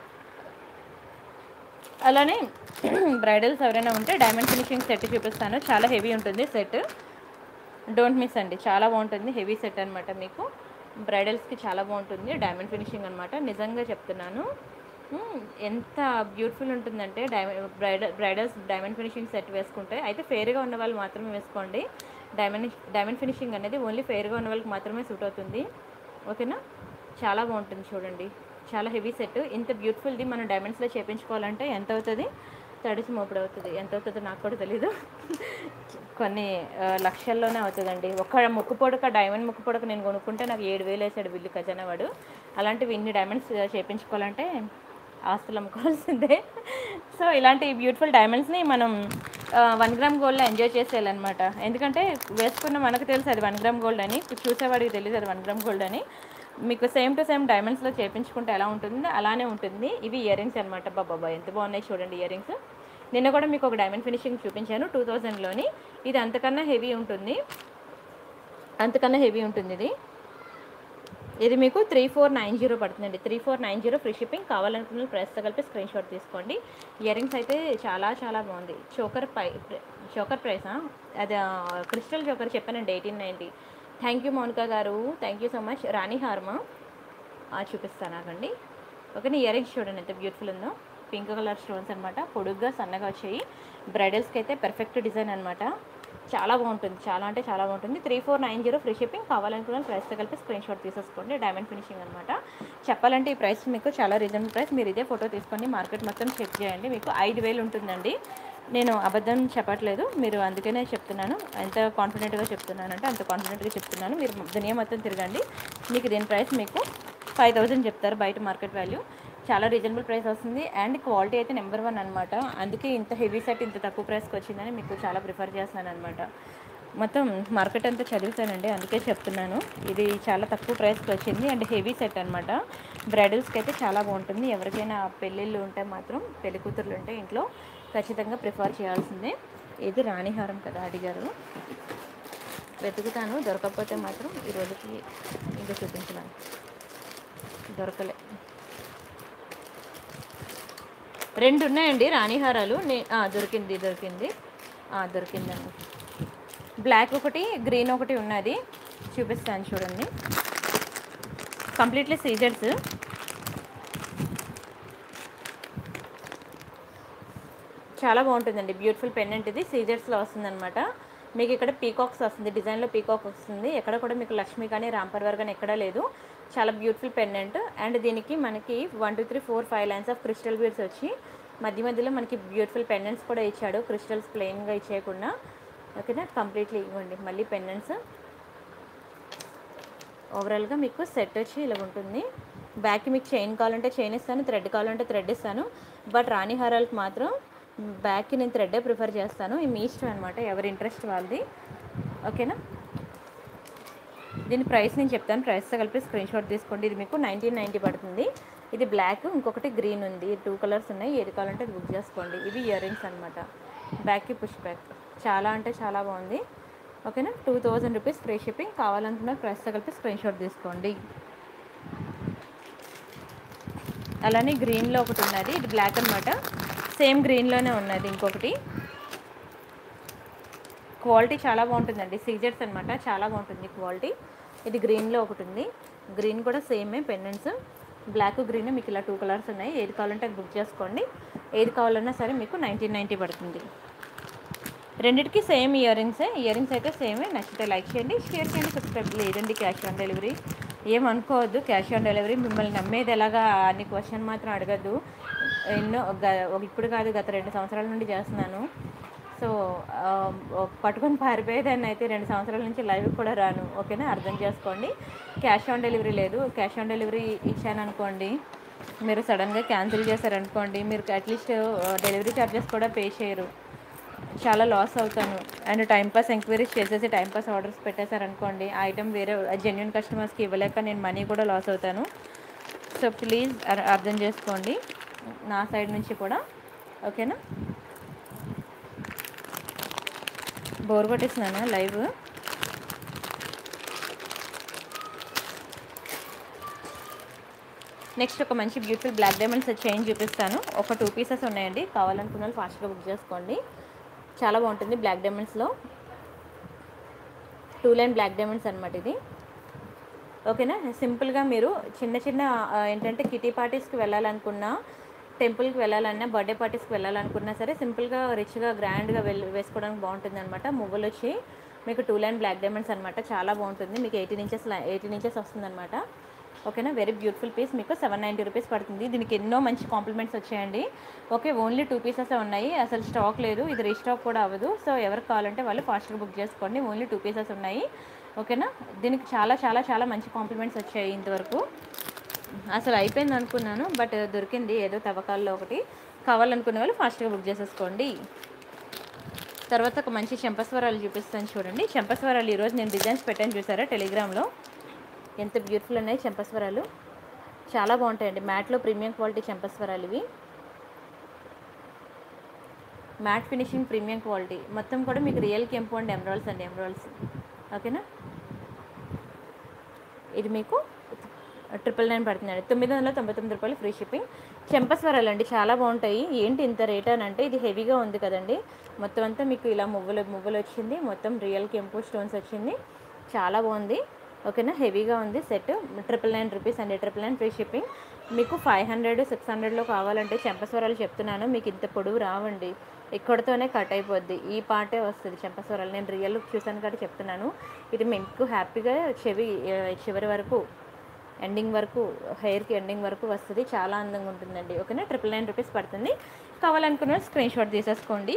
A: అలానే బ్రైడల్స్ ఎవరైనా ఉంటే డైమండ్ ఫినిషింగ్ సెట్ చూపిస్తాను, చాలా హెవీ ఉంటుంది సెట్. డోంట్ మిస్ అండి, చాలా బాగుంటుంది. హెవీ సెట్ అనమాట, మీకు బ్రైడల్స్కి చాలా బాగుంటుంది. డైమండ్ ఫినిషింగ్ అనమాట, నిజంగా చెప్తున్నాను. ఎంత బ్యూటిఫుల్ ఉంటుందంటే diamond bridal bridals diamond finishing set వేసుకుంటే అయితే ఫేర్గా ఉన్న వాళ్ళు మాత్రమే వేసుకోండి. డైమండ్ డైమండ్ ఫినిషింగ్ అనేది ఓన్లీ ఫేర్గా ఉన్న వాళ్ళకి మాత్రమే సూట్ అవుతుంది. ఓకేనా? చాలా బాగుంటుంది చూడండి, చాలా హెవీ సెట్. ఇంత బ్యూటిఫుల్ది మనం డైమండ్స్లో చేయించుకోవాలంటే ఎంత అవుతుంది? తడిసి మోపుడు అవుతుంది. ఎంత అవుతుందో నాకు కూడా తెలీదు, కొన్ని లక్షల్లోనే అవుతుందండి. ఒక ముక్కు పొడక డైమండ్ ముక్కు పొడక నేను కొనుక్కుంటే నాకు ఏడు వేలు వేసాడు బిల్లు ఖజానా వాడు. అలాంటివి ఇన్ని డైమండ్స్ చేయించుకోవాలంటే ఆస్తులు అమ్ముకోవాల్సిందే. సో ఇలాంటి బ్యూటిఫుల్ డైమండ్స్ని మనం వన్ గ్రామ్ గోల్డ్లో ఎంజాయ్ చేసేయాలన్నమాట. ఎందుకంటే వేసుకున్న మనకు తెలుసు అది వన్ గ్రామ్ గోల్డ్ అని, చూసేవాడికి తెలియదు అది వన్ గ్రామ్ గోల్డ్ అని. మీకు సేమ్ టు సేమ్ డైమండ్స్లో చేయించుకుంటే ఎలా ఉంటుంది అలానే ఉంటుంది. ఇవి ఇయర్ రింగ్స్ అనమాట. బాబా ఎంత బాగున్నాయి చూడండి ఇయర్ రింగ్స్. నిన్న కూడా మీకు ఒక డైమండ్ ఫినిషింగ్ చూపించాను టూ థౌజండ్లోని. ఇది అంతకన్నా హెవీ ఉంటుంది, అంతకన్నా హెవీ ఉంటుంది ఇది. ఇది మీకు త్రీ ఫోర్ నైన్ జీరో పడుతుందండి. Three four nine zero free shipping. కావాలనుకున్న ప్రైస్తో కలిపి స్క్రీన్ షాట్ తీసుకోండి. ఇయర్ రింగ్స్ అయితే చాలా చాలా బాగుంది. చోకర్ పై చోకర్ ప్రైసా? అది క్రిస్టల్ చోకర్ చెప్పానండి, eighteen ninety. Thank you Mounika గారు, థ్యాంక్ యూ సో మచ్. రాణి హార్మా చూపిస్తాను ఆగండి. ఓకే, ఇయర్ రింగ్స్ చూడండి ఎంత బ్యూటిఫుల్ ఉందో. పింక్ కలర్ స్టోన్స్ అనమాట, పొడుగ్గా సన్నగా వచ్చాయి. బ్రైడల్స్కి అయితే పర్ఫెక్ట్ డిజైన్ అనమాట. చాలా బాగుంటుంది, చాలా అంటే చాలా బాగుంటుంది. Three four nine zero free shipping. కావాలనుకున్న ప్రైస్తో కలిపి స్క్రీన్ షాట్ తీసేసుకోండి. డైమండ్ ఫినిషింగ్ అనమాట. చెప్పాలంటే ఈ ప్రైస్ మీకు చాలా రీజనబుల్ ప్రైస్. మీరు ఇదే ఫోటో తీసుకొని మార్కెట్ మొత్తం చెక్ చేయండి, మీకు ఐదు వేలు ఉంటుందండి. నేను అబద్ధం చెప్పట్లేదు, మీరు అందుకనే చెప్తున్నాను. ఎంత కాన్ఫిడెంట్గా చెప్తున్నానంటే అంత కాన్ఫిడెంట్గా చెప్తున్నాను. మీరు దునియా మొత్తం తిరగండి, మీకు దీని ప్రైస్ మీకు ఫైవ్ థౌజండ్ చెప్తారు బయట మార్కెట్ వాల్యూ. చాలా రీజనబుల్ ప్రైస్ వస్తుంది అండ్ క్వాలిటీ అయితే నెంబర్ వన్ అనమాట. అందుకే ఇంత హెవీ సెట్ ఇంత తక్కువ ప్రైస్కి వచ్చిందని మీకు చాలా ప్రిఫర్ చేస్తున్నాను అనమాట. మొత్తం మార్కెట్ అంతా చదివితానండి, అందుకే చెప్తున్నాను. ఇది చాలా తక్కువ ప్రైస్కి వచ్చింది అండ్ హెవీ సెట్ అనమాట. బ్రైడల్స్కి అయితే చాలా బాగుంటుంది. ఎవరికైనా పెళ్ళిళ్ళు ఉంటే మాత్రం, పెళ్లి కూతుర్లు ఉంటే ఇంట్లో ఖచ్చితంగా ప్రిఫర్ చేయాల్సిందే. ఇది రాణిహారం కదా అడిగారు, వెతుకుతాను, దొరకకపోతే మాత్రం ఈ రోజుకి ఇంకా చూపించడానికి దొరకలే. రెండు ఉన్నాయండి రాణిహారాలు. నే దొరికింది దొరికింది దొరికిందండి. బ్లాక్ ఒకటి, గ్రీన్ ఒకటి ఉన్నది, చూపిస్తాను చూడండి. కంప్లీట్లీ సీజర్స్. చాలా బాగుంటుందండి, బ్యూటిఫుల్ పెండెంట్. ఇది సీజర్స్లో వస్తుందన్నమాట. మీకు ఇక్కడ పీకాక్స్ వస్తుంది, డిజైన్లో పీకాక్ వస్తుంది. ఎక్కడ కూడా మీకు లక్ష్మి కానీ రాంపర్వర్ కానీ ఎక్కడా లేదు. చాలా బ్యూటిఫుల్ పెండెంట్ అండ్ దీనికి మనకి one two three four five lines of crystal beads వచ్చి మధ్య మధ్యలో మనకి బ్యూటిఫుల్ పెండెంట్స్ కూడా ఇచ్చాడు, క్రిస్టల్స్ ప్లెయిన్గా ఇచ్చేయకుండా. ఓకేనా, కంప్లీట్లీ ఇవ్వండి. మళ్ళీ పెండెంట్స్ ఓవరాల్గా మీకు సెట్ వచ్చి ఇలా ఉంటుంది. బ్యాక్కి మీకు చైన్ కావాలంటే చైన్ ఇస్తాను, థ్రెడ్ కావాలంటే థ్రెడ్ ఇస్తాను. బట్ రాణిహారాలకు మాత్రం బ్యాక్కి నేను థ్రెడ్డే ప్రిఫర్ చేస్తాను. ఈ మీ ఇష్టం అనమాట, ఎవరి ఇంట్రెస్ట్ వాళ్ళది. ఓకేనా, దీని ప్రైస్ నేను చెప్తాను, ప్రైస్తో కలిపి స్క్రీన్ షాట్ తీసుకోండి. ఇది మీకు నైన్టీన్ నైంటీ పడుతుంది. ఇది బ్లాక్, ఇంకొకటి గ్రీన్ ఉంది, టూ కలర్స్ ఉన్నాయి. ఏది కావాలంటే అది బుక్ చేసుకోండి. ఇవి ఇయర్ రింగ్స్ అనమాట, బ్యాక్కి పుష్ బ్యాక్. చాలా అంటే చాలా బాగుంది. ఓకేనా, two thousand rupees free shipping. కావాలనుకున్న ప్రైస్తో కలిపి స్క్రీన్ షాట్ తీసుకోండి. అలానే గ్రీన్లో ఒకటి ఉన్నది, ఇది బ్లాక్ అనమాట, సేమ్ గ్రీన్లోనే ఉన్నది ఇంకొకటి. క్వాలిటీ చాలా బాగుంటుందండి, సీజర్స్ అనమాట, చాలా బాగుంటుంది క్వాలిటీ. ఇది గ్రీన్లో ఒకటి ఉంది, గ్రీన్ కూడా సేమే పెండెంట్స్. బ్లాక్ గ్రీన్ మీకు ఇలా టూ కలర్స్ ఉన్నాయి. ఏది కావాలంటే అది బుక్ చేసుకోండి. ఏది కావాలన్నా సరే మీకు నైన్టీన్ నైంటీ పడుతుంది. రెండిటికి సేమ్ ఇయర్ రింగ్సే, ఇయర్ రింగ్స్ అయితే సేమే. నచ్చితే లైక్ చేయండి, షేర్ చేయండి, సబ్స్క్రైబ్. లేదండి క్యాష్ ఆన్ డెలివరీ ఏమనుకోవద్దు. క్యాష్ ఆన్ డెలివరీ మిమ్మల్ని నమ్మేది ఎలాగా అని క్వశ్చన్ మాత్రం అడగద్దు. ఎన్నో ఇప్పుడు కాదు, గత రెండు సంవత్సరాల నుండి చేస్తున్నాను. సో పట్టుకొని పారిపోయేదాన్ని అయితే రెండు సంవత్సరాల నుంచి లైవ్ కూడా రాను. ఓకేనా, అర్థం చేసుకోండి. క్యాష్ ఆన్ డెలివరీ లేదు. క్యాష్ ఆన్ డెలివరీ ఇచ్చాను అనుకోండి, మీరు సడన్గా క్యాన్సిల్ చేశారనుకోండి, మీరు అట్లీస్ట్ డెలివరీ ఛార్జెస్ కూడా పే చేయరు, చాలా లాస్ అవుతాను. అండ్ టైంపాస్ ఎంక్వైరీస్ చేసేసి టైంపాస్ ఆర్డర్స్ పెట్టేశారనుకోండి, ఆ ఐటెం వేరే జెన్యున్ కస్టమర్స్కి ఇవ్వలేక నేను మనీ కూడా లాస్ అవుతాను. సో ప్లీజ్ అర్థం చేసుకోండి నా సైడ్ నుంచి కూడా. ఓకేనా, బోర్ కొట్టేస్తున్నాను లైవ్. నెక్స్ట్ ఒక మంచి బ్యూటిఫుల్ బ్లాక్ డైమండ్స్ చైన్ చూపిస్తాను. ఒక టూ పీసెస్ ఉన్నాయండి, కావాలనుకున్న వాళ్ళు ఫాస్ట్గా బుక్ చేసుకోండి. చాలా బాగుంటుంది బ్లాక్ డైమండ్స్లో, టూ లైన్ బ్లాక్ డైమండ్స్ అనమాట ఇది. ఓకేనా, సింపుల్గా మీరు చిన్న చిన్న ఏంటంటే కిటీ పార్టీస్కి వెళ్ళాలనుకున్నా, టెంపుల్కి వెళ్ళాలన్నా, బర్త్డే పార్టీస్కి వెళ్ళాలనుకున్నా సరే సింపుల్గా రిచ్గా గ్రాండ్గా వెళ్ళి వేసుకోవడానికి బాగుంటుంది అనమాట. మువ్వలు వచ్చి మీకు టూ లైన్ బ్లాక్ డైమండ్స్ అనమాట, చాలా బాగుంటుంది. మీకు ఎయిటీన్ ఇంచెస్ ఎయిటీన్ ఇంచెస్ వస్తుంది అనమాట. ఓకేనా, వెరీ బ్యూటిఫుల్ పీస్. మీకు సెవెన్ నైంటీ రూపీస్ పడుతుంది. దీనికి ఎన్నో మంచి కాంప్లిమెంట్స్ వచ్చాయండి. ఓకే, ఓన్లీ టూ పీసెస్ ఉన్నాయి, అసలు స్టాక్ లేదు, ఇది రీస్టాక్ కూడా అవ్వదు. సో ఎవరికి కావాలంటే వాళ్ళు ఫాస్ట్గా బుక్ చేసుకోండి. ఓన్లీ టూ పీసెస్ ఉన్నాయి. ఓకేనా, దీనికి చాలా చాలా చాలా మంచి కాంప్లిమెంట్స్ వచ్చాయి ఇంతవరకు. అసలు అయిపోయింది అనుకున్నాను, బట్ దొరికింది ఏదో తవ్వకాల్లో ఒకటి. కావాలనుకునే వాళ్ళు ఫాస్ట్గా బుక్ చేసేసుకోండి. తర్వాత ఒక మంచి చెంపస్వరాలు చూపిస్తాను చూడండి. చెంపస్వరాలు ఈరోజు నేను డిజైన్స్ పెట్టాను, చూసారా టెలిగ్రామ్లో, ఎంత బ్యూటిఫుల్ ఉన్నాయి చెంపస్వరాలు, చాలా బాగుంటాయండి. మ్యాట్లో ప్రీమియం క్వాలిటీ చెంపస్వరాలు ఇవి, మ్యాట్ ఫినిషింగ్ ప్రీమియం క్వాలిటీ. మొత్తం కూడా మీకు రియల్ కెంపు అండ్ ఎమరాల్డ్స్ అండి, ఎమరాల్డ్స్. ఓకేనా, ఇది మీకు ట్రిపుల్ నైన్ పడుతుందండి, తొమ్మిది వందల తొంభై తొమ్మిది రూపాయలు ఫ్రీ షిప్పింగ్. చెంపస్వరాలు అండి చాలా బాగుంటాయి. ఏంటి ఇంత రేట్ అని అంటే, ఇది హెవీగా ఉంది కదండి, మొత్తం అంతా మీకు ఇలా మువ్వలు మువ్వలు వచ్చింది, మొత్తం రియల్ కెంపు స్టోన్స్ వచ్చింది, చాలా బాగుంది. ఓకేనా, హెవీగా ఉంది సెట్. ట్రిపుల్ నైన్ రూపీస్ అండి, ట్రిపుల్ నైన్ ఫ్రీ షిప్పింగ్. మీకు ఫైవ్ హండ్రెడ్ సిక్స్ హండ్రెడ్లో కావాలంటే చెంపస్వరాలు చెప్తున్నాను, మీకు ఇంత పొడవు రావండి, ఇక్కడితోనే కట్ అయిపోద్ది, ఈ పార్టే వస్తుంది చెంపస్వరాలు. నేను రియల్ లుక్ చూసాను కాబట్టి చెప్తున్నాను. ఇది మీకు హ్యాపీగా చెవి చివరి వరకు ఎండింగ్ వరకు, హెయిర్కి ఎండింగ్ వరకు వస్తుంది, చాలా అందంగా ఉంటుందండి. ఓకేనా, ట్రిపుల్ నైన్ రూపీస్ పడుతుంది. కావాలనుకున్న స్క్రీన్ షాట్ తీసేసుకోండి.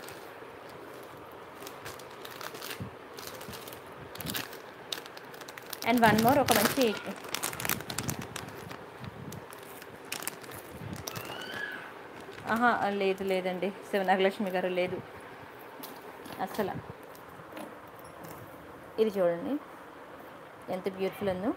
A: అండ్ వన్ మోర్, ఒక మంచి ఆహా లేదు లేదండి శివనాగలక్ష్మి గారు, లేదు అస్సలు. ఇది చూడండి ఎంత బ్యూటిఫుల్ ఉందో,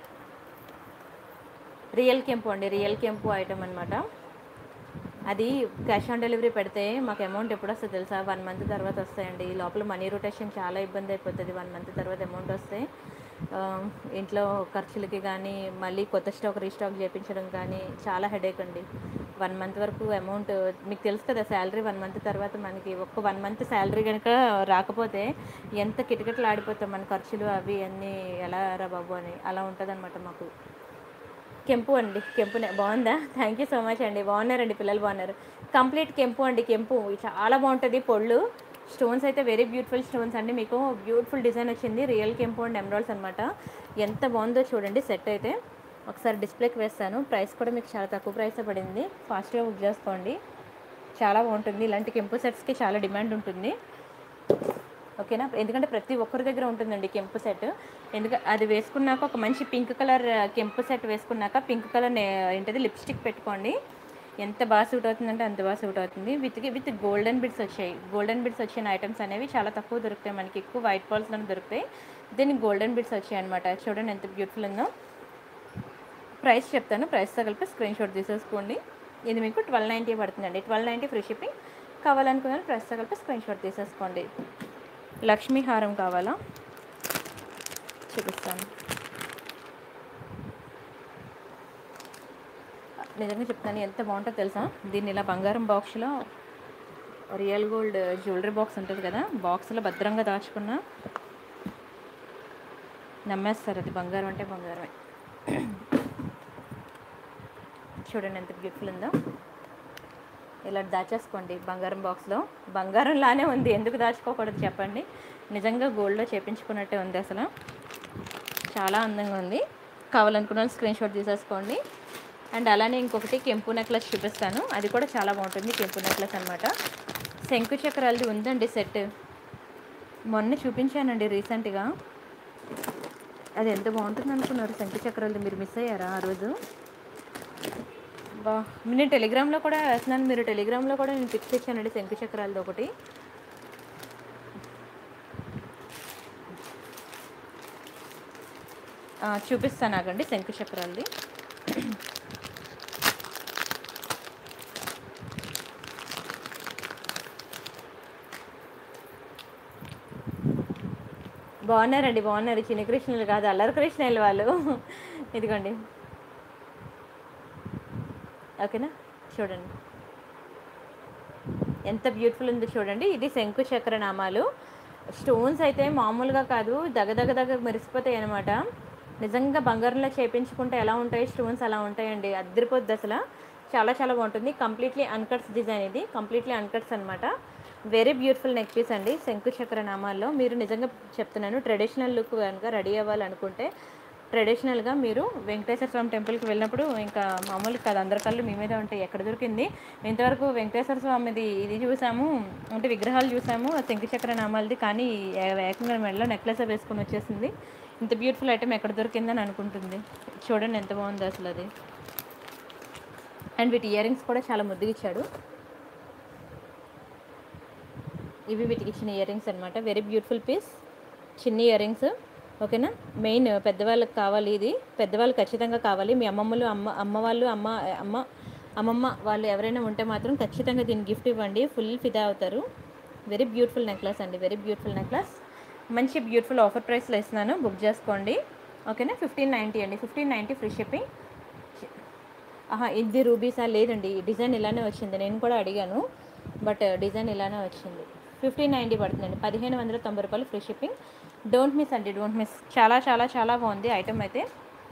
A: రియల్ కెంపు అండి, రియల్ కెంపు ఐటమ్ అనమాట. అది క్యాష్ ఆన్ డెలివరీ పెడితే మాకు అమౌంట్ ఎప్పుడు వస్తుంది తెలుసా? వన్ మంత్ తర్వాత వస్తాయండి. ఈ లోపల మనీ రొటేషన్ చాలా ఇబ్బంది అయిపోతుంది. వన్ మంత్ తర్వాత అమౌంట్ వస్తే ఇంట్లో ఖర్చులకి కానీ, మళ్ళీ కొత్త స్టాక్ రీస్టాక్ చేయించడం కానీ చాలా హెడేక్ అండి. వన్ మంత్ వరకు అమౌంట్ మీకు తెలుసు కదా, శాలరీ వన్ మంత్ తర్వాత మనకి ఒక్క వన్ మంత్ శాలరీ కనుక రాకపోతే ఎంత కిటకిటలు ఆడిపోతాం, మన ఖర్చులు అవి అన్నీ ఎలా రా బాబు అని, అలా ఉంటుంది అనమాట మాకు. కెంపు అండి, కెంపునే బాగుందా? థ్యాంక్ యూ సో మచ్ అండి, బాగున్నారండి పిల్లలు, బాగున్నారు. కంప్లీట్ కెంపు అండి, కెంపు చాలా బాగుంటుంది. పొళ్ళు స్టోన్స్ అయితే వెరీ బ్యూటిఫుల్ స్టోన్స్ అండి, మీకు బ్యూటిఫుల్ డిజైన్ వచ్చింది. రియల్ కెంపు అండ్ ఎమరాల్డ్స్ అనమాట. ఎంత బాగుందో చూడండి సెట్ అయితే. ఒకసారి డిస్ప్లేకి వేస్తాను. ప్రైస్ కూడా మీకు చాలా తక్కువ ప్రైసే పడింది, ఫాస్ట్గా బుక్ చేసుకోండి, చాలా బాగుంటుంది. ఇలాంటి కెంపు సెట్స్కి చాలా డిమాండ్ ఉంటుంది. ఓకేనా, ఎందుకంటే ప్రతి ఒక్కరి దగ్గర ఉంటుందండి కెంపు సెట్. ఎందుకంటే అది వేసుకున్నాక ఒక మంచి పింక్ కలర్ కెంపు సెట్ వేసుకున్నాక పింక్ కలర్ ఏంటిది లిప్స్టిక్ పెట్టుకోండి, ఎంత బాగా సూట్ అవుతుందంటే అంత బాగా సూట్ అవుతుంది. విత్ విత్ గోల్డెన్ బిడ్స్ వచ్చాయి. గోల్డెన్ బిడ్స్ వచ్చిన ఐటమ్స్ అనేవి చాలా తక్కువ దొరుకుతాయి మనకి, ఎక్కువ వైట్ బాల్స్లోనే దొరుకుతాయి. దీనికి గోల్డెన్ బిడ్స్ వచ్చాయి అనమాట. చూడండి ఎంత బ్యూటిఫుల్ ఉందో. ప్రైస్ చెప్తాను, ప్రైస్తో కలిపి స్క్రీన్ షాట్ తీసేసుకోండి. ఇది మీకు ట్వెల్వ్ నైంటీ పడుతుందండి, ట్వెల్వ్ నైంటీ ఫ్రీ షిప్పింగ్. కావాలనుకున్నాను ప్రైస్తో కలిపి స్క్రీన్ షాట్ తీసేసుకోండి. లక్ష్మీ హారం కావాలా చూపిస్తాను. నిజంగా చెప్తాను ఎంత బాగుంటుందో తెలుసా? దీన్ని ఇలా బంగారం బాక్స్లో, రియల్ గోల్డ్ జ్యువెలరీ బాక్స్ ఉంటుంది కదా, బాక్స్లో భద్రంగా దాచుకున్న నమ్మేస్తారు, అది బంగారం అంటే బంగారమే. చూడండి ఎంత బ్యూటిఫుల్ ఉందో. ఇలా దాచేసుకోండి బంగారం బాక్స్లో. బంగారంలానే ఉంది, ఎందుకు దాచుకోకూడదు చెప్పండి? నిజంగా గోల్డ్లో చేపించుకున్నట్టే ఉంది అసలు, చాలా అందంగా ఉంది. కావాలనుకున్న స్క్రీన్ షాట్ తీసేసుకోండి. అండ్ అలానే ఇంకొకటి కెంపు నెక్లెస్ చూపిస్తాను, అది కూడా చాలా బాగుంటుంది. కెంపు నెక్లెస్ అనమాట, శంకు చక్రాలది ఉందండి సెట్, మొన్న చూపించానండి రీసెంట్గా. అది ఎంత బాగుంటుంది అనుకున్నారు? శంకు చక్రాలది మీరు మిస్ అయ్యారా ఆ రోజు? బా, నేను టెలిగ్రామ్లో కూడా వేస్తున్నాను, మీరు టెలిగ్రామ్లో కూడా నేను పిక్స్ ఇచ్చానండి శంకు చక్రాలది ఒకటి. చూపిస్తాను ఆగండి శంకు చక్రాలది. బాగున్నారండి, బాగున్నారు. చిన్న కృష్ణులు కాదు, అల్లరి కృష్ణులు వాళ్ళు. ఇదిగోండి, ఓకేనా, చూడండి ఎంత బ్యూటిఫుల్ ఉందో చూడండి. ఇది శంకు చక్ర నామాలు. స్టోన్స్ అయితే మామూలుగా కాదు, దగదగ దగ మెరిసిపోతాయి అనమాట. నిజంగా బంగారంలో చేయించుకుంటే ఎలా ఉంటాయి స్టోన్స్, అలా ఉంటాయండి. అద్దరిపోద్ది అసలు, చాలా చాలా బాగుంటుంది. కంప్లీట్లీ అన్కట్స్ డిజైన్, ఇది కంప్లీట్లీ అన్కట్స్ అనమాట. వెరీ బ్యూటిఫుల్ నెక్ పీస్ అండి శంకు చక్ర నామాల్లో. మీరు నిజంగా చెప్తున్నాను, ట్రెడిషనల్ లుక్ కనుక రెడీ అవ్వాలనుకుంటే, ట్రెడిషనల్గా మీరు వెంకటేశ్వర స్వామి టెంపుల్కి వెళ్ళినప్పుడు ఇంకా మామూలు కాదు, అందరి కళ్ళు మీ మీద ఉంటాయి. ఎక్కడ దొరికింది ఇంతవరకు వెంకటేశ్వర స్వామిది ఇది చూసాము, అంటే విగ్రహాలు చూసాము శంకు చక్ర నామాలది, కానీ ఏకంగా మెడలో నెక్లెస్ వేసుకొని వచ్చేసింది. ఇంత బ్యూటిఫుల్ ఐటమ్ ఎక్కడ దొరికిందని అనుకుంటుంది. చూడండి ఎంత బాగుంది అసలు అది. అండ్ వీటి ఇయర్ రింగ్స్ కూడా చాలా ముద్దుగా ఇచ్చాడు. ఇవి వీటికి ఇచ్చిన ఇయర్ రింగ్స్ అనమాట. వెరీ బ్యూటిఫుల్ పీస్, చిన్న ఇయర్ రింగ్స్. ఓకేనా, మెయిన్ పెద్దవాళ్ళకి కావాలి, ఇది పెద్దవాళ్ళు ఖచ్చితంగా కావాలి. మీ అమ్మమ్మలు, అమ్మ అమ్మ వాళ్ళు, అమ్మ అమ్మ అమ్మమ్మ వాళ్ళు ఎవరైనా ఉంటే మాత్రం ఖచ్చితంగా దీన్ని గిఫ్ట్ ఇవ్వండి, ఫుల్ ఫిదా అవుతారు. వెరీ బ్యూటిఫుల్ నెక్లెస్ అండి, వెరీ బ్యూటిఫుల్ నెక్లెస్. మంచి బ్యూటిఫుల్ ఆఫర్ ప్రైస్లో ఇస్తున్నాను, బుక్ చేసుకోండి. ఓకేనా, ఫిఫ్టీన్ నైంటీ అండి, ఫిఫ్టీన్ నైంటీ ఫ్రీ షిప్పింగ్. ఆహా, ఇది రూబీసా? లేదండి, డిజైన్ ఇలానే వచ్చింది. నేను కూడా అడిగాను, బట్ డిజైన్ ఇలానే వచ్చింది. ఫిఫ్టీన్ నైంటీ పడుతుందండి, పదిహేను వందల తొంభై రూపాయలు ఫ్రీ షిప్పింగ్. డోంట్ మిస్ అండి, డోంట్ మిస్. చాలా చాలా చాలా బాగుంది ఐటమ్ అయితే.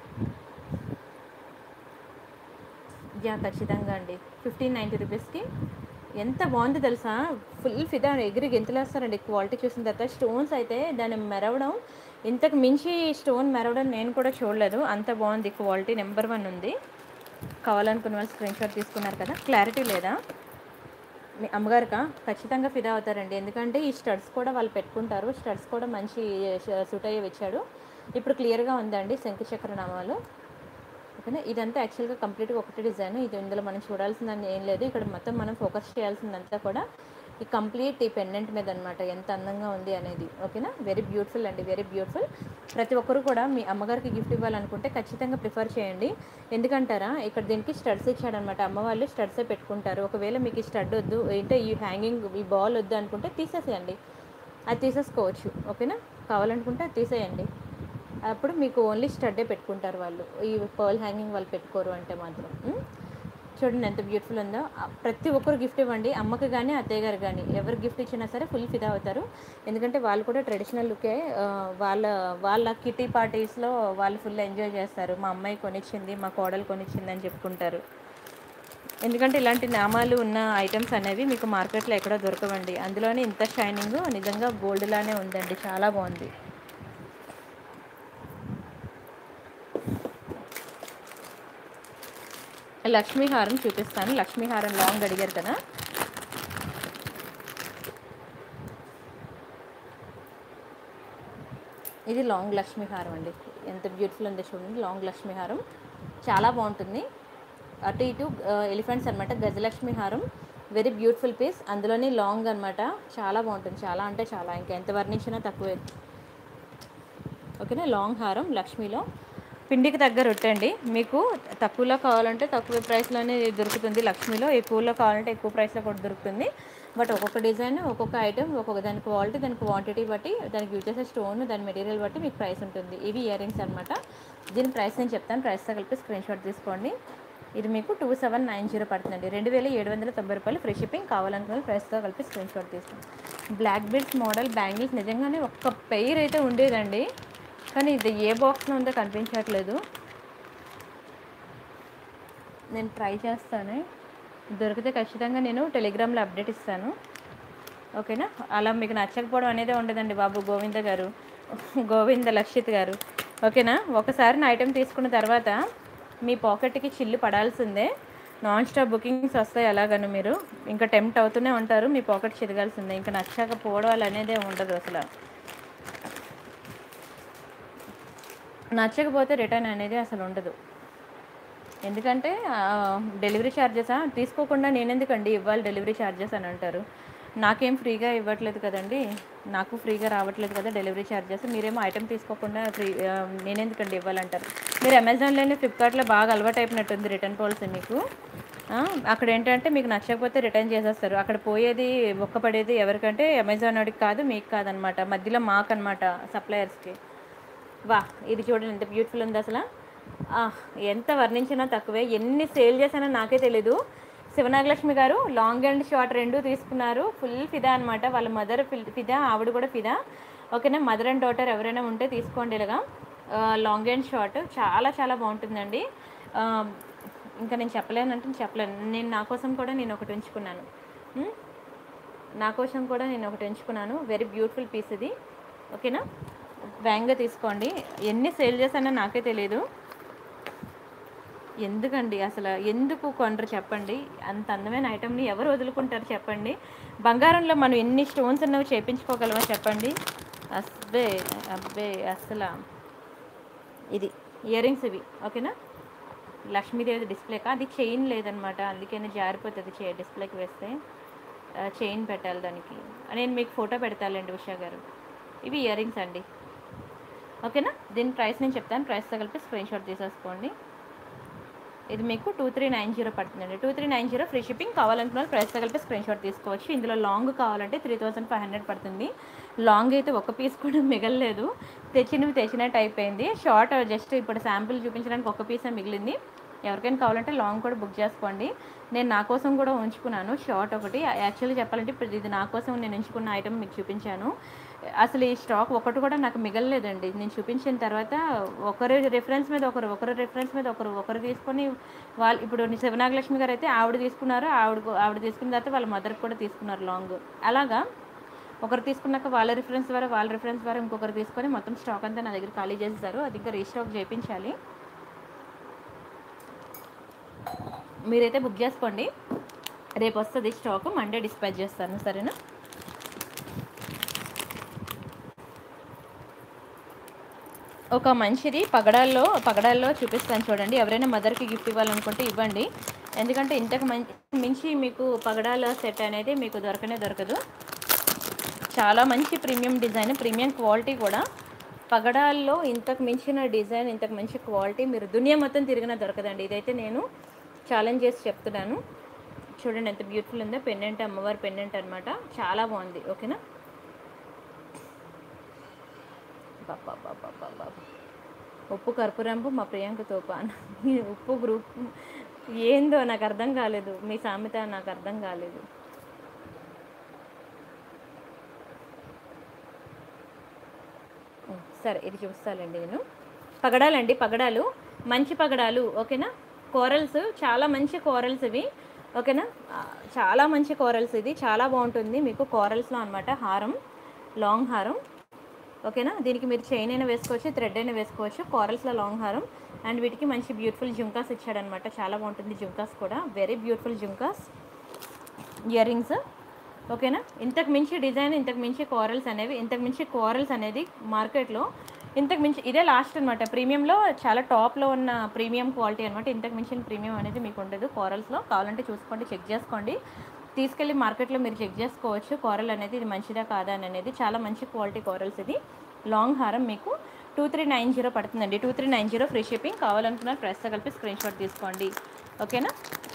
A: యా ఖచ్చితంగా అండి. ఫిఫ్టీన్ నైంటీ రూపీస్కి ఎంత బాగుందో తెలుసా. ఫుల్ ఫిదా, ఎగిరి గెంతులేస్తారండి క్వాలిటీ చూసిన తర్వాత. స్టోన్స్ అయితే దాన్ని మెరవడం, ఇంతకు మించి స్టోన్ మెరవడం నేను కూడా చూడలేదు. అంత బాగుంది క్వాలిటీ, నెంబర్ వన్ ఉంది. కావాలనుకున్న వాళ్ళు స్క్రీన్ షాట్ తీసుకున్నారు కదా. క్లారిటీ లేదా మీ అమ్మగారికా? ఖచ్చితంగా ఫిదా అవుతారండి. ఎందుకంటే ఈ స్టడ్స్ కూడా వాళ్ళు పెట్టుకుంటారు. స్టడ్స్ కూడా మంచి సూట్ అయ్యి వచ్చాడు. ఇప్పుడు క్లియర్గా ఉందండి శంకు చక్ర నామాలు. ఓకేనా. ఇదంతా యాక్చువల్గా కంప్లీట్గా ఒకటే డిజైన్. ఇది ఇందులో మనం చూడాల్సిందని ఏం లేదు. ఇక్కడ మొత్తం మనం ఫోకస్ చేయాల్సిందంతా కూడా ఈ కంప్లీట్ ఈ పెండెంట్ మీద అనమాట, ఎంత అందంగా ఉంది అనేది. ఓకేనా. వెరీ బ్యూటిఫుల్ అండి, వెరీ బ్యూటిఫుల్. ప్రతి ఒక్కరు కూడా మీ అమ్మగారికి గిఫ్ట్ ఇవ్వాలనుకుంటే ఖచ్చితంగా ప్రిఫర్ చేయండి. ఎందుకంటారా, ఇక్కడ దీనికి స్టడ్స్ ఇచ్చాడనమాట. అమ్మవాళ్ళు స్టడ్సే పెట్టుకుంటారు. ఒకవేళ మీకు ఈ స్టడ్ వద్దు, ఏంటో ఈ హ్యాంగింగ్ ఈ బాల్ వద్దు అనుకుంటే తీసేసేయండి, అది తీసేసుకోవచ్చు. ఓకేనా. కావాలనుకుంటే అది తీసేయండి, అప్పుడు మీకు ఓన్లీ స్టడ్డే పెట్టుకుంటారు వాళ్ళు. ఈ పర్ల్ హ్యాంగింగ్ వాళ్ళు పెట్టుకోరు అంటే మాత్రం. చూడండి ఎంత బ్యూటిఫుల్ ఉందో. ప్రతి ఒక్కరు గిఫ్ట్ ఇవ్వండి, అమ్మకి కానీ అత్తయ్య గారు కానీ ఎవరు గిఫ్ట్ ఇచ్చినా సరే ఫుల్ ఫిదా అవుతారు. ఎందుకంటే వాళ్ళు కూడా ట్రెడిషనల్ లుకే. వాళ్ళ వాళ్ళ కిటీ పార్టీస్లో వాళ్ళు ఫుల్ ఎంజాయ్ చేస్తారు. మా అమ్మాయి కొనిచ్చింది, మా కోడలు కొనిచ్చింది అని చెప్పుకుంటారు. ఎందుకంటే ఇలాంటి నామాలు ఉన్న ఐటమ్స్ అనేవి మీకు మార్కెట్లో ఎక్కడో దొరకవండి. అందులోనే ఇంత షైనింగ్ నిజంగా గోల్డ్ లానే ఉందండి, చాలా బాగుంది. లక్ష్మీహారం చూపిస్తాను. లక్ష్మీహారం లాంగ్ అడిగారు కదా. ఇది లాంగ్ లక్ష్మీహారం అండి. ఎంత బ్యూటిఫుల్ ఉందో చూడండి. లాంగ్ లక్ష్మీహారం చాలా బాగుంటుంది. అటు ఇటు ఎలిఫెంట్స్ అనమాట. గజలక్ష్మి హారం వెరీ బ్యూటిఫుల్ పీస్. అందులోనే లాంగ్ అనమాట, చాలా బాగుంటుంది. చాలా అంటే చాలా, ఇంకా ఎంత వర్ణించినా తక్కువే. ఓకేనా. లాంగ్ హారం లక్ష్మీలో పిండికి తగ్గ రొట్టండి. మీకు తక్కువలో కావాలంటే తక్కువ ప్రైస్లోనే దొరుకుతుంది లక్ష్మీలో, ఎక్కువలో కావాలంటే ఎక్కువ ప్రైస్లో కూడా దొరుకుతుంది. బట్ ఒక్కొక్క డిజైన్, ఒక్కొక్క ఐటమ్, ఒక్కొక్క దాని క్వాలిటీ, దాని క్వాంటిటీ బట్టి, దానికి యూజ్ చేసే స్టోన్, దాని మెటీరియల్ బట్టి మీకు ప్రైస్ ఉంటుంది. ఇవి ఇయర్ రింగ్స్ అనమాట. దీని ప్రైస్ నేను చెప్తాను, ప్రైస్తో కలిపి స్క్రీన్ షాట్ తీసుకోండి. ఇది మీకు టూ సెవెన్ నైన్ జీరో పడుతుందండి. రెండు వేల ఏడు వందల తొంభై రూపాయలు ఫ్రీ షిప్పింగ్. కావాలనుకున్న ప్రైస్తో కలిపి స్క్రీన్ షాట్ తీసుకోండి. బ్లాక్ బీడ్స్ మోడల్ బ్యాంగిల్స్ నిజంగానే ఒక్క పెయిర్ అయితే ఉండేదండి, కానీ ఇది ఏ బాక్స్లో ఉందో కనిపించట్లేదు. నేను ట్రై చేస్తాను, దొరికితే ఖచ్చితంగా నేను టెలిగ్రామ్లో అప్డేట్ ఇస్తాను. ఓకేనా. అలా మీకు నచ్చకపోవడం అనేది ఉండదండి బాబు గోవింద గారు, గోవింద లక్షిత్ గారు. ఓకేనా. ఒకసారి నా ఐటెం తీసుకున్న తర్వాత మీ పాకెట్కి చిల్లు పడాల్సిందే. నాన్ స్టాప్ బుకింగ్స్ వస్తాయి అలాగను, మీరు ఇంకా టెంప్ట్ అవుతూనే ఉంటారు, మీ పాకెట్ చిరగాల్సిందే. ఇంకా నచ్చకపోవడం అనేదే ఉండదు అసలు. నచ్చకపోతే రిటర్న్ అనేది అసలు ఉండదు. ఎందుకంటే డెలివరీ ఛార్జెసా తీసుకోకుండా నేను ఎందుకండి ఇవ్వాలి డెలివరీ ఛార్జెస్ అని అంటారు. నాకేం ఫ్రీగా ఇవ్వట్లేదు కదండి, నాకు ఫ్రీగా రావట్లేదు కదా డెలివరీ ఛార్జెస్. మీరేమో ఐటెం తీసుకోకుండా ఫ్రీ నేను ఎందుకండి ఇవ్వాలంటారు. మీరు అమెజాన్లోనే ఫ్లిప్కార్ట్లో బాగా అలవాటు అయిపోయినట్టుంది రిటర్న్ పాలసీ మీకు. అక్కడ ఏంటంటే మీకు నచ్చకపోతే రిటర్న్ చేసేస్తారు. అక్కడ పోయేది ఒక్క పడేది ఎవరికంటే అమెజాన్ వాడికి కాదు, మీకు కాదనమాట, మధ్యలో మాకు అనమాట, సప్లయర్స్కి. వా ఇది చూడండి ఎంత బ్యూటిఫుల్ ఉంది అసలు. ఎంత వర్ణించినా తక్కువే. ఎన్ని సేల్ చేశానో నాకే తెలీదు. శివనాగలక్ష్మి గారు లాంగ్ అండ్ షార్ట్ రెండు తీసుకున్నారు. ఫుల్ ఫిదా అనమాట. వాళ్ళ మదర్ ఫిదా, ఆవిడ కూడా ఫిదా. ఓకేనా. మదర్ అండ్ డాటర్ ఎవరైనా ఉంటే తీసుకోండి ఇలాగా లాంగ్ అండ్ షార్ట్. చాలా చాలా బాగుంటుందండి. ఇంకా నేను చెప్పలేనంటే చెప్పలేను. నేను నా కోసం కూడా నేను ఒకటి ఉంచుకున్నాను, నా కోసం కూడా నేను ఒకటి ఉంచుకున్నాను. వెరీ బ్యూటిఫుల్ పీస్ ఇది. ఓకేనా. బ్యాంగ్గా తీసుకోండి. ఎన్ని సేల్ చేశానో నాకే తెలియదు. ఎందుకండి అసలు ఎందుకు కొనరు చెప్పండి. అంత అందమైన ఐటమ్ని ఎవరు వదులుకుంటారు చెప్పండి. బంగారంలో మనం ఎన్ని స్టోన్స్ ఉన్నవి చేయించుకోగలమో చెప్పండి. అబ్బే అబ్బే అసలు ఇది ఇయర్ రింగ్స్ ఇవి. ఓకేనా. లక్ష్మీదేవి డిస్ప్లేకా, అది చైన్ లేదనమాట, అందుకని జారిపోతుంది చే డిస్ప్లేకి వేస్తే. చైన్ పెట్టాలి దానికి. నేను మీకు ఫోటో పెడతానండి ఉషా గారు. ఇవి ఇయర్ రింగ్స్ అండి. ఓకేనా. దీని ప్రైస్ నేను చెప్తాను, ప్రైస్తో కలిపి స్క్రీన్ షాట్ తీసేసుకోండి. ఇది మీకు టూ త్రీ నైన్ జీరో పడుతుందండి. Two three nine zero free shipping. కావాలనుకున్న ప్రైస్తో కలిపి స్క్రీన్ షాట్ తీసుకోవచ్చు. ఇందులో లాంగ్ కావాలంటే త్రీ థౌసండ్ ఫైవ్ హండ్రెడ్ పడుతుంది. లాంగ్ అయితే ఒక పీస్ కూడా మిగలలేదు, తెచ్చినవి తెచ్చినట్టు అయిపోయింది. షార్ట్ జస్ట్ ఇప్పుడు శాంపుల్ చూపించడానికి ఒక పీసే మిగిలింది. ఎవరికైనా కావాలంటే లాంగ్ కూడా బుక్ చేసుకోండి. నేను నా కోసం కూడా ఉంచుకున్నాను షార్ట్ ఒకటి. యాక్చువల్లీ చెప్పాలంటే ఇప్పుడు ఇది నా కోసం నేను ఉంచుకున్న ఐటమ్ మీకు చూపించాను. అసలు ఈ స్టాక్ ఒకటి కూడా నాకు మిగలలేదండి. నేను చూపించిన తర్వాత ఒకరి రిఫరెన్స్ మీద ఒకరు, ఒకరి రిఫరెన్స్ మీద ఒకరు, ఒకరు తీసుకొని వాళ్ళు ఇప్పుడు శివనాగలక్ష్మి గారైతే ఆవిడ తీసుకున్నారు. ఆవిడ ఆవిడ తీసుకున్న తర్వాత వాళ్ళ మదర్‌కి కూడా తీసుకున్నారు లాంగ్. అలాగా ఒకరు తీసుకున్నాక వాళ్ళ రిఫరెన్స్ ద్వారా, వాళ్ళ రిఫరెన్స్ ద్వారా ఇంకొకరు తీసుకొని మొత్తం స్టాక్ అంతా నా దగ్గర ఖాళీ చేసేసారు. అది ఇంకా రీస్టాక్ చేయించాలి. మీరైతే బుక్ చేసుకోండి. రేపు వస్తుంది స్టాక్. మండే డిస్పాచ్ చేస్తాను, సరేనా? ఒక మంచిది పగడాల్లో పగడాల్లో చూపిస్తాను చూడండి. ఎవరైనా మదర్కి గిఫ్ట్ ఇవ్వాలనుకుంటే ఇవ్వండి. ఎందుకంటే ఇంతకు మంచి మించి మీకు పగడాల సెట్ అనేది మీకు దొరకనే దొరకదు. చాలా మంచి ప్రీమియం డిజైన్, ప్రీమియం క్వాలిటీ కూడా. పగడాల్లో ఇంతకు మించిన డిజైన్, ఇంతకు మంచి క్వాలిటీ మీరు దునియా మొత్తం తిరిగినా దొరకదండి. ఇదైతే నేను ఛాలెంజ్ చేసి చెప్తున్నాను. చూడండి ఎంత బ్యూటిఫుల్ ఉందో. పెండెంట్, అమ్మవారి పెండెంట్ అనమాట. చాలా బాగుంది. ఓకేనా? బాబా బాబా బాబా ఉప్పు కర్పూరంపు మా ప్రియాంక తోపాన్. ఉప్పు గ్రూప్ ఏందో నాకు అర్థం కాలేదు. మీ సామెత నాకు అర్థం కాలేదు. సరే ఇది చూస్తానండి నేను. పగడాలండి, పగడాలు మంచి పగడాలు. ఓకేనా? కోరల్స్ చాలా మంచి కోరల్స్ ఇవి. ఓకేనా? చాలా మంచి కోరల్స్. ఇది చాలా బాగుంటుంది మీకు కోరల్స్లో అనమాట. హారం, లాంగ్ హారం. ఓకేనా? దీనికి మీరు చైన్ అయినా వేసుకోవచ్చు, థ్రెడ్ అయినా వేసుకోవచ్చు. కోరల్స్లో లాంగ్ హారం. అండ్ వీటికి మంచి బ్యూటిఫుల్ జుంకాస్ ఇచ్చాడనమాట. చాలా బాగుంటుంది జుంకాస్ కూడా. Very beautiful jhumkas, earrings. ఓకేనా? ఇంతకు మించి డిజైన్, ఇంతకు మించి కోరల్స్ అనేవి, ఇంతకు మించి కోరల్స్ అనేది మార్కెట్లో ఇంతకు మించి ఇదే లాస్ట్ అనమాట. ప్రీమియంలో చాలా టాప్లో ఉన్న ప్రీమియం క్వాలిటీ అనమాట. ఇంతకు మించిన ప్రీమియం అనేది మీకు ఉండదు కోరల్స్లో. కావాలంటే చూసుకోండి, చెక్ చేసుకోండి. తీసుకెళ్ళి మార్కెట్లో మీరు చెక్ చేసుకోవచ్చు కోరల్ అనేది ఇది మంచిదా కాదా అని అనేది. చాలా మంచి క్వాలిటీ కోరల్స్. ఇది లాంగ్ హారం మీకు టూ త్రీ నైన్ జీరో పడుతుందండి. Two three nine zero free shipping. కావాలనుకున్నారు ప్రైస్తో కలిపి స్క్రీన్ షాట్ తీసుకోండి. ఓకేనా?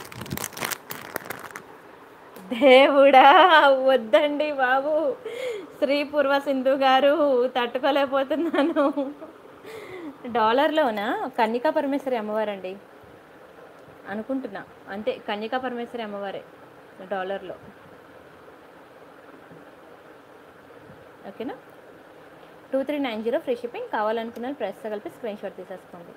A: దేవుడా వద్దండి బాబు, శ్రీ పూర్వ సింధు గారు తట్టుకోలేకపోతున్నాను. డాలర్లోనా? కన్యకా పరమేశ్వరి అమ్మవారండి అనుకుంటున్నా. అంతే, కన్యకా పరమేశ్వరి అమ్మవారే డాలర్లో. ఓకేనా? Two three nine zero free shipping. కావాలనుకున్న ప్రైస్తో కలిపి స్క్రీన్ షాట్ తీసేసుకోండి.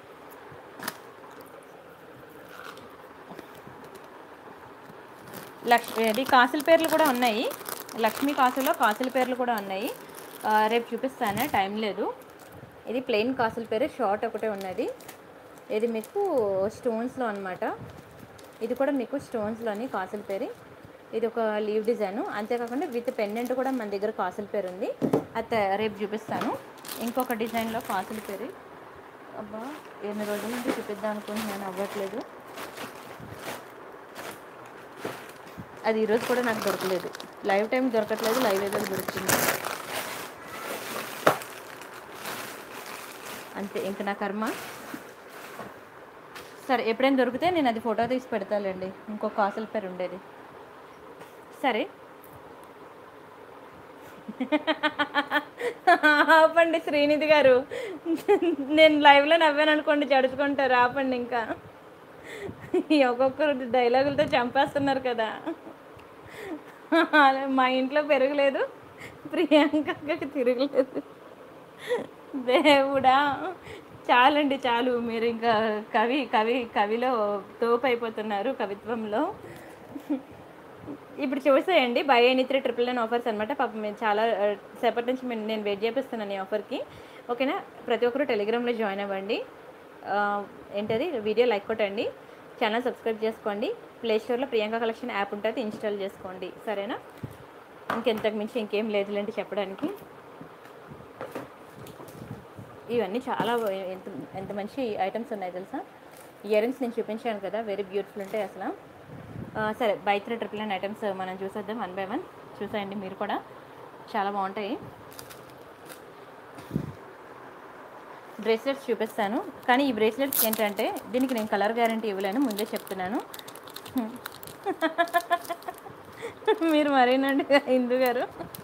A: లక్ష్మి ఇది కాసుల పేర్లు కూడా ఉన్నాయి. లక్ష్మీ కాసులో కాసుల పేర్లు కూడా ఉన్నాయి. రేపు చూపిస్తాను, టైం లేదు. ఇది ప్లెయిన్ కాసుల పేరు, షార్ట్ ఒకటే ఉన్నది. ఇది మీకు స్టోన్స్లో అనమాట. ఇది కూడా మీకు స్టోన్స్లోని కాసుల పేరు. ఇది ఒక లీవ్ డిజైను. అంతేకాకుండా విత్ పెండెంట్ కూడా మన దగ్గర కాసుల పేరు ఉంది. అది రేపు చూపిస్తాను. ఇంకొక డిజైన్లో కాసుల పేరు. అబ్బా ఎన్ని రోజుల నుంచి చూపిద్దాం అనుకుంటున్నాను, అవ్వట్లేదు. అది ఈరోజు కూడా నాకు దొరకలేదు. లైవ్ టైం దొరకట్లేదు, లైవ్ ఏదో దొరుకుతుంది అంతే. ఇంక నా కర్మ. సరే ఎప్పుడైనా దొరికితే నేను అది ఫోటో తీసి పెడతానండి. ఇంకో కాసుల పేరు ఉండేది. సరే ఆపండి శ్రీనిధి గారు. నేను లైవ్లో నవ్వాను అనుకోండి, జడుచుకుంటారు. ఆపండి ఇంకా. ఒక్కొక్కరు డైలాగులతో చంపేస్తున్నారు కదా. మా ఇంట్లో పెరగలేదు, ప్రియాంకకి తిరగలేదు. దేవుడా చాలండి, చాలు. మీరు ఇంకా కవి కవి కవిలో తోపు అయిపోతున్నారు, కవిత్వంలో. ఇప్పుడు చూసేయండి. Buy any three triple nine offers అనమాట. పాపం మేము చాలా సేపటి నుంచి నేను వెయిట్ చేపిస్తున్నాను ఈ ఆఫర్కి. ఓకేనా? ప్రతి ఒక్కరు టెలిగ్రామ్లో జాయిన్ అవ్వండి. ఏంటది వీడియో లైక్ కొట్టండి, ఛానల్ సబ్స్క్రైబ్ చేసుకోండి. ప్లే స్టోర్లో ప్రియాంక కలెక్షన్ యాప్ ఉంటుంది, ఇన్స్టాల్ చేసుకోండి. సరేనా? ఇంకెంతకు మించి ఇంకేం లేదులేంటి చెప్పడానికి. ఇవన్నీ చాలా ఎంత ఎంత మంచి ఐటమ్స్ ఉన్నాయి తెలుసా. ఇయర్ రింగ్స్ నేను చూపించాను కదా, వెరీ బ్యూటిఫుల్ ఉంటాయి అసలు. సరే buy three triple nine items మనం చూసేద్దాం వన్ బై వన్. చూసేయండి మీరు కూడా, చాలా బాగుంటాయి. బ్రేస్లెట్స్ చూపిస్తాను, కానీ ఈ బ్రేస్లెట్స్ ఏంటంటే దీనికి నేను కలర్ గ్యారంటీ ఇవ్వలేను, ముందే చెప్తున్నాను. మీరు మరేనండి హిందూ గారు.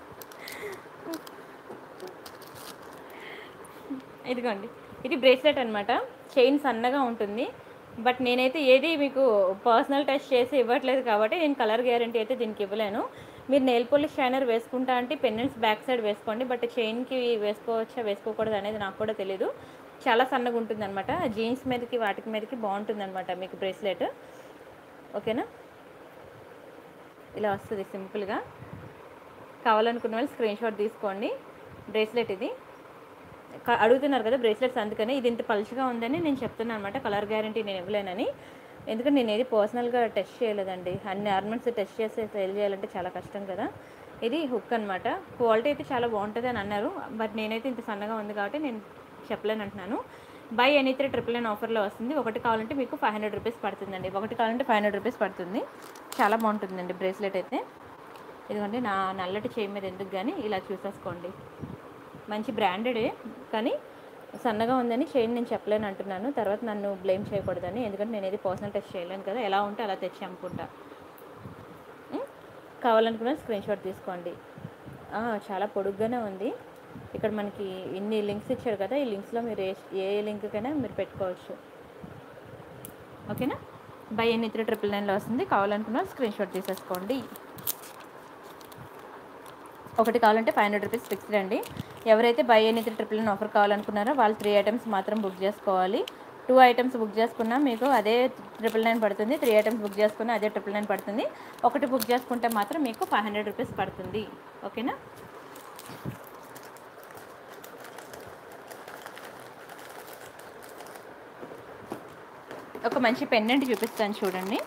A: ఇదిగోండి, ఇది బ్రేస్లెట్ అనమాట. చైన్ సన్నగా ఉంటుంది. బట్ నేనైతే ఏది మీకు పర్సనల్ టచ్ చేసి ఇవ్వట్లేదు కాబట్టి నేను కలర్ గ్యారంటీ అయితే దీనికి ఇవ్వలేను. మీరు నెయిల్ పాలిష్ షైనర్ వేసుకుంటా అంటే పెండెంట్స్ బ్యాక్ సైడ్ వేసుకోండి. బట్ చైన్కి వేసుకోవచ్చా వేసుకోకూడదు అనేది నాకు కూడా తెలీదు. చాలా సన్నగా ఉంటుందన్నమాట. జీన్స్ మీదకి వాటికి మీదకి బాగుంటుందన్నమాట మీకు బ్రేస్లెట్. ఓకేనా, ఇలా వస్తుంది సింపుల్గా. కావాలనుకున్న వాళ్ళు స్క్రీన్ షాట్ తీసుకోండి. బ్రేస్లెట్ ఇది అడుగుతున్నారు కదా బ్రేస్లెట్స్, అందుకని ఇది ఇంత పలుచగా ఉందని నేను చెప్తున్నాను అనమాట. కలర్ గ్యారంటీ నేను ఇవ్వలేనని, ఎందుకంటే నేను ఏది పర్సనల్గా టెస్ట్ చేయలేదండి. అన్ని ఆర్నమెంట్స్ టెస్ట్ చేసి సేల్ చేయాలంటే చాలా కష్టం కదా. ఇది హుక్ అనమాట. క్వాలిటీ అయితే చాలా బాగుంటుంది అని అన్నారు, బట్ నేనైతే ఇంత సన్నగా ఉంది కాబట్టి నేను చెప్పలేను అంటున్నాను. Buy any three triple nine ఆఫర్లో వస్తుంది. ఒకటి కావాలంటే మీకు ఫైవ్ హండ్రెడ్ రూపీస్ పడుతుందండి. ఒకటి కావాలంటే ఫైవ్ హండ్రెడ్ రూపీస్ పడుతుంది. చాలా బాగుంటుందండి బ్రేస్లెట్ అయితే. ఇదిగోండి నా నల్లటి చేయి మీద ఎందుకు కానీ ఇలా చూసేసుకోండి. మంచి బ్రాండెడే, కానీ సన్నగా ఉందని చైన్ నేను చెప్పలేను అంటున్నాను. తర్వాత నన్ను బ్లేమ్ చేయకూడదని, ఎందుకంటే నేను ఏది పర్సనల్ టెస్ట్ చేయలేను కదా. ఎలా ఉంటే అలా తెచ్చి అమ్ముకుంటా. కావాలనుకున్న స్క్రీన్ షాట్ తీసుకోండి. చాలా పొడుగ్గానే ఉంది. ఇక్కడ మనకి ఇన్ని లింక్స్ ఇచ్చారు కదా, ఈ లింక్స్లో మీరు ఏ ఏ లింక్కైనా మీరు పెట్టుకోవచ్చు. ఓకేనా, బై ఎన్ని త్రీ ట్రిపుల్ నైన్లో వస్తుంది. కావాలనుకున్న స్క్రీన్ షాట్ తీసేసుకోండి. ఒకటి కావాలంటే ఫైవ్ హండ్రెడ్ రూపీస్ ఫిక్స్డ్ అండి. ఎవరైతే buy any three triple nine offer కావాలనుకున్నారో వాళ్ళు త్రీ ఐటమ్స్ మాత్రం బుక్ చేసుకోవాలి. టూ ఐటమ్స్ బుక్ చేసుకున్నా మీకు అదే ట్రిపుల్ నైన్ పడుతుంది. త్రీ ఐటమ్స్ బుక్ చేసుకున్నా అదే ట్రిపుల్ నైన్ పడుతుంది. ఒకటి బుక్ చేసుకుంటే మాత్రం మీకు ఫైవ్ హండ్రెడ్ రూపీస్ పడుతుంది. ఓకేనా, ఒక మంచి పెండెంట్ చూపిస్తాను చూడండి.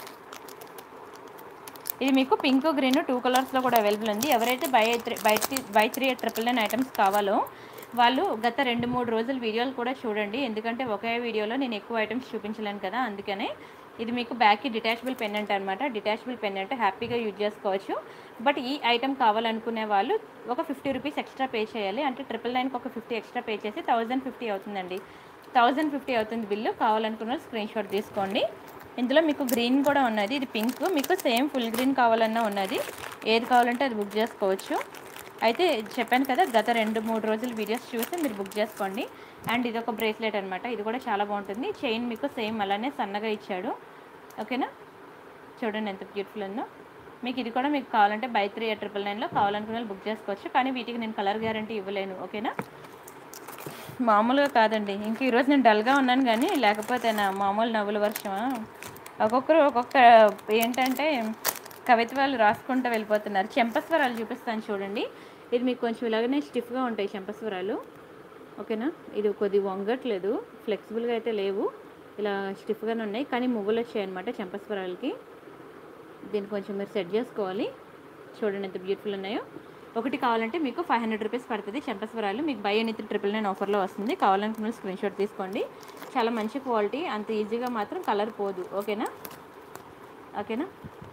A: ఇది మీకు పింక్ గ్రీన్ టూ కలర్స్లో కూడా అవైలబుల్ ఉంది. ఎవరైతే buy three buy three buy three triple nine items కావాలో వాళ్ళు గత రెండు మూడు రోజుల వీడియోలు కూడా చూడండి, ఎందుకంటే ఒకే వీడియోలో నేను ఎక్కువ ఐటమ్స్ చూపించలేను కదా. అందుకనే ఇది మీకు బ్యాక్కి డిటాచబుల్ పెండెంట్ అనమాట. డిటాచబుల్ పెండెంట్ హ్యాపీగా యూజ్ చేసుకోవచ్చు. బట్ ఈ ఐటమ్ కావాలనుకునే వాళ్ళు ఒక ఫిఫ్టీ రూపీస్ ఎక్స్ట్రా పే చేయాలి. అంటే ట్రిపుల్ నైన్కి ఒక ఫిఫ్టీ ఎక్స్ట్రా పే చేసి థౌజండ్ ఫిఫ్టీ అవుతుందండి. థౌజండ్ ఫిఫ్టీ అవుతుంది బిల్లు. కావాలనుకున్న స్క్రీన్ షాట్ తీసుకోండి. ఇందులో మీకు గ్రీన్ కూడా ఉన్నది, ఇది పింక్. మీకు సేమ్ ఫుల్ గ్రీన్ కావాలన్నా ఉన్నది, ఏది కావాలంటే అది బుక్ చేసుకోవచ్చు. అయితే చెప్పాను కదా, గత రెండు మూడు రోజులు వీడియోస్ చూసి మీరు బుక్ చేసుకోండి. అండ్ ఇది ఒక బ్రేస్లెట్ అనమాట. ఇది కూడా చాలా బాగుంటుంది. చైన్ మీకు సేమ్ అలానే సన్నగా ఇచ్చాడు. ఓకేనా, చూడండి ఎంత బ్యూటిఫుల్ ఉందో. మీకు ఇది కూడా మీకు కావాలంటే బై త్రీ ట్రిపుల్ నైన్లో కావాలనుకున్న బుక్ చేసుకోవచ్చు. కానీ వీటికి నేను కలర్ గ్యారంటీ ఇవ్వలేను. ఓకేనా, మామూలుగా కాదండి. ఇంక ఈరోజు నేను డల్గా ఉన్నాను, కానీ లేకపోతే నా మామూలు నవ్వుల వర్షమా. ఒక్కొక్కరు ఒక్కొక్క ఏంటంటే కవిత్వాలు రాసుకుంటూ వెళ్ళిపోతున్నారు. చెంపస్వరాలు చూపిస్తాను చూడండి. ఇది మీకు కొంచెం ఇలాగనే స్టిఫ్గా ఉంటాయి చెంపస్వరాలు. ఓకేనా, ఇది కొద్ది వంగట్లేదు, ఫ్లెక్సిబుల్గా అయితే లేవు, ఇలా స్టిఫ్గానే ఉన్నాయి. కానీ మువ్వులు వచ్చాయి అనమాట చెంపస్వరాలకి. దీన్ని కొంచెం మీరు సెట్ చేసుకోవాలి. చూడండి ఎంత బ్యూటిఫుల్ ఉన్నాయో. ఒకటి కావాలంటే మీకు ఫైవ్ హండ్రెడ్ రూపీస్ పడుతుంది చెంపస్వరాలు. మీకు buy any three triple nine ఆఫర్లో వస్తుంది. కావాలనుకున్న స్క్రీన్ షాట్ తీసుకోండి. చాలా మంచి క్వాలిటీ, అంత ఈజీగా మాత్రం కలర్ పోదు. ఓకేనా, ఓకేనా,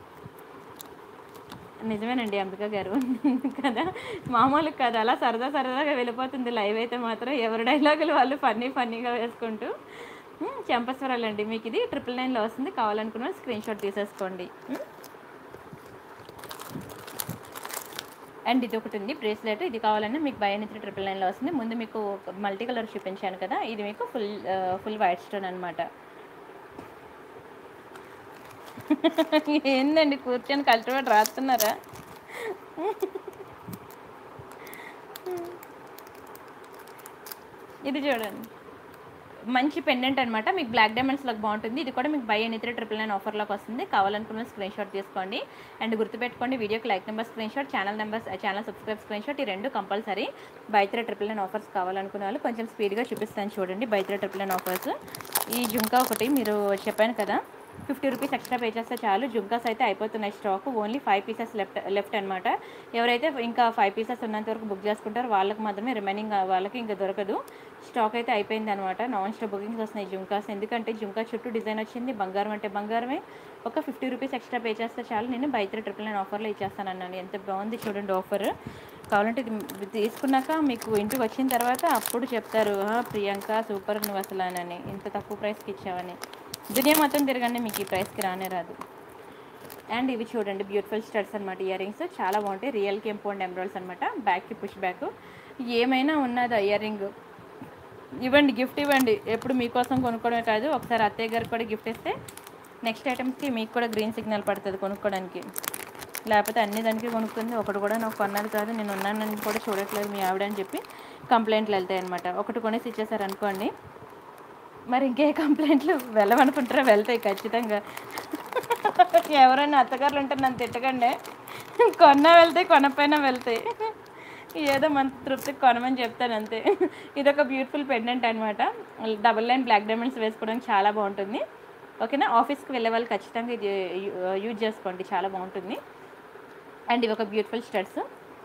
A: నిజమేనండి అంబిక గారు కదా, మామూలుగా కదా, అలా సరదా సరదాగా వెళ్ళిపోతుంది లైవ్ అయితే మాత్రం. ఎవరి డైలాగులు వాళ్ళు ఫన్నీ ఫన్నీగా వేసుకుంటూ. చెంపస్వరాలు అండి. మీకు ఇది ట్రిపుల్ నైన్లో వస్తుంది. కావాలనుకున్న స్క్రీన్ షాట్ తీసేసుకోండి. అండ్ ఇది ఒకటి ఉంది బ్రేస్లెట్. ఇది కావాలన్నా మీకు బై ఎనీ త్రీ ట్రిపుల్ నైన్లో వస్తుంది. ముందు మీకు మల్టీ కలర్ చూపించాను కదా, ఇది మీకు ఫుల్ ఫుల్ వైట్ స్టోన్ అనమాట. ఏందండి కూర్చొని కల్టివేట్ రాస్తున్నారా? ఇది చూడండి, మంచి పెండెంట్ అనమాట. మీకు బ్లాక్ డైమండ్స్లోకి బాగుంటుంది. ఇది కూడా మీకు buy any three triple nine ఆఫర్లోకి వస్తుంది. కావాలనుకున్న స్క్రీన్ షాట్ తీసుకోండి. అండ్ గుర్తుపెట్టుకోండి, వీడియోకి like number screenshot, channel number channel subscribe screenshot, ఈ రెండు compulsory. Buy three triple nine offers కావాలనుకునే వాళ్ళు కొంచెం స్పీడ్గా చూపిస్తాను చూడండి. Buy three triple nine offers. ఈ జుంకా ఒకటి మీరు చెప్పాను కదా, ఫిఫ్టీ రూపీస్ ఎక్స్ట్రా పే చేస్తే చాలు. జుంకాస్ అయితే అయిపోతున్నాయి stock. Only five pieces left left అనమాట. ఎవరైతే ఇంకా ఫైవ్ పీసెస్ ఉన్నంత వరకు బుక్ చేసుకుంటారో వాళ్ళకి మాత్రమే, రిమైనింగ్ వాళ్ళకి ఇంకా దొరకదు. స్టాక్ అయితే అయిపోయింది అనమాట. నాన్ స్టాప్ బుకింగ్స్ వస్తున్నాయి జుంకాస్. ఎందుకంటే జుంకా చుట్టూ డిజైన్ వచ్చింది. బంగారం అంటే బంగారమే. ఒక ఫిఫ్టీ రూపీస్ ఎక్స్ట్రా పే చేస్తే చాలు, నేను బై త్రీ ట్రిపుల్ నైన్ ఆఫర్లో ఇచ్చేస్తాను అన్నాను. ఎంత బాగుంది చూడండి ఆఫర్. కావాలంటే ఇది తీసుకున్నాక మీకు ఇంటికి వచ్చిన తర్వాత అప్పుడు చెప్తారు, ప్రియాంక సూపర్ నువ్వు అసలు అని, ఇంత తక్కువ ప్రైస్కి ఇచ్చావని. దునియా మొత్తం తిరగండి, మీకు ఈ ప్రైస్కి రానే రాదు. అండ్ ఇవి చూడండి బ్యూటిఫుల్ స్టడ్స్ అనమాట. ఇయర్ రింగ్స్ చాలా బాగుంటాయి. రియల్ కెంపౌండ్ ఎంబ్రాయిడ్స్ అనమాట. బ్యాక్కి పుష్ బ్యాక్. ఏమైనా ఉన్నదా ఇయర్ రింగ్ ఇవ్వండి, గిఫ్ట్ ఇవ్వండి. ఎప్పుడు మీకోసం కొనుక్కోవడమే కాదు, ఒకసారి అత్తయ్య గారికి కూడా గిఫ్ట్ ఇస్తే నెక్స్ట్ ఐటమ్స్కి మీకు కూడా గ్రీన్ సిగ్నల్ పడుతుంది కొనుక్కోవడానికి. లేకపోతే అన్ని దానికి కొనుక్కుంది, ఒకటి కూడా నాకు కొన్నది కాదు, నేను ఉన్నానని కూడా చూడట్లేదు మీ ఆవిడ అని చెప్పి కంప్లైంట్లు వెళ్తాయి అనమాట. ఒకటి కొనేసి ఇచ్చేసారు అనుకోండి, మరి ఇంకే కంప్లైంట్లు వెళ్ళవనుకుంటారా, వెళ్తాయి ఖచ్చితంగా. ఎవరైనా అత్తగారులు ఉంటే నన్ను తిట్టకండి, కొన్నా వెళ్తాయి, కొనపోయినా వెళ్తాయి. ఏదో మన తృప్తికి కొనమని చెప్తాను అంతే. ఇది ఒక బ్యూటిఫుల్ పెండెంట్ అనమాట. డబుల్ లైన్ బ్లాక్ డైమండ్స్ వేసుకోవడానికి చాలా బాగుంటుంది. ఓకేనా, ఆఫీస్కి వెళ్ళే వాళ్ళు ఖచ్చితంగా ఇది యూజ్ చేసుకోండి, చాలా బాగుంటుంది. అండ్ ఇవి ఒక బ్యూటిఫుల్ స్టడ్స్.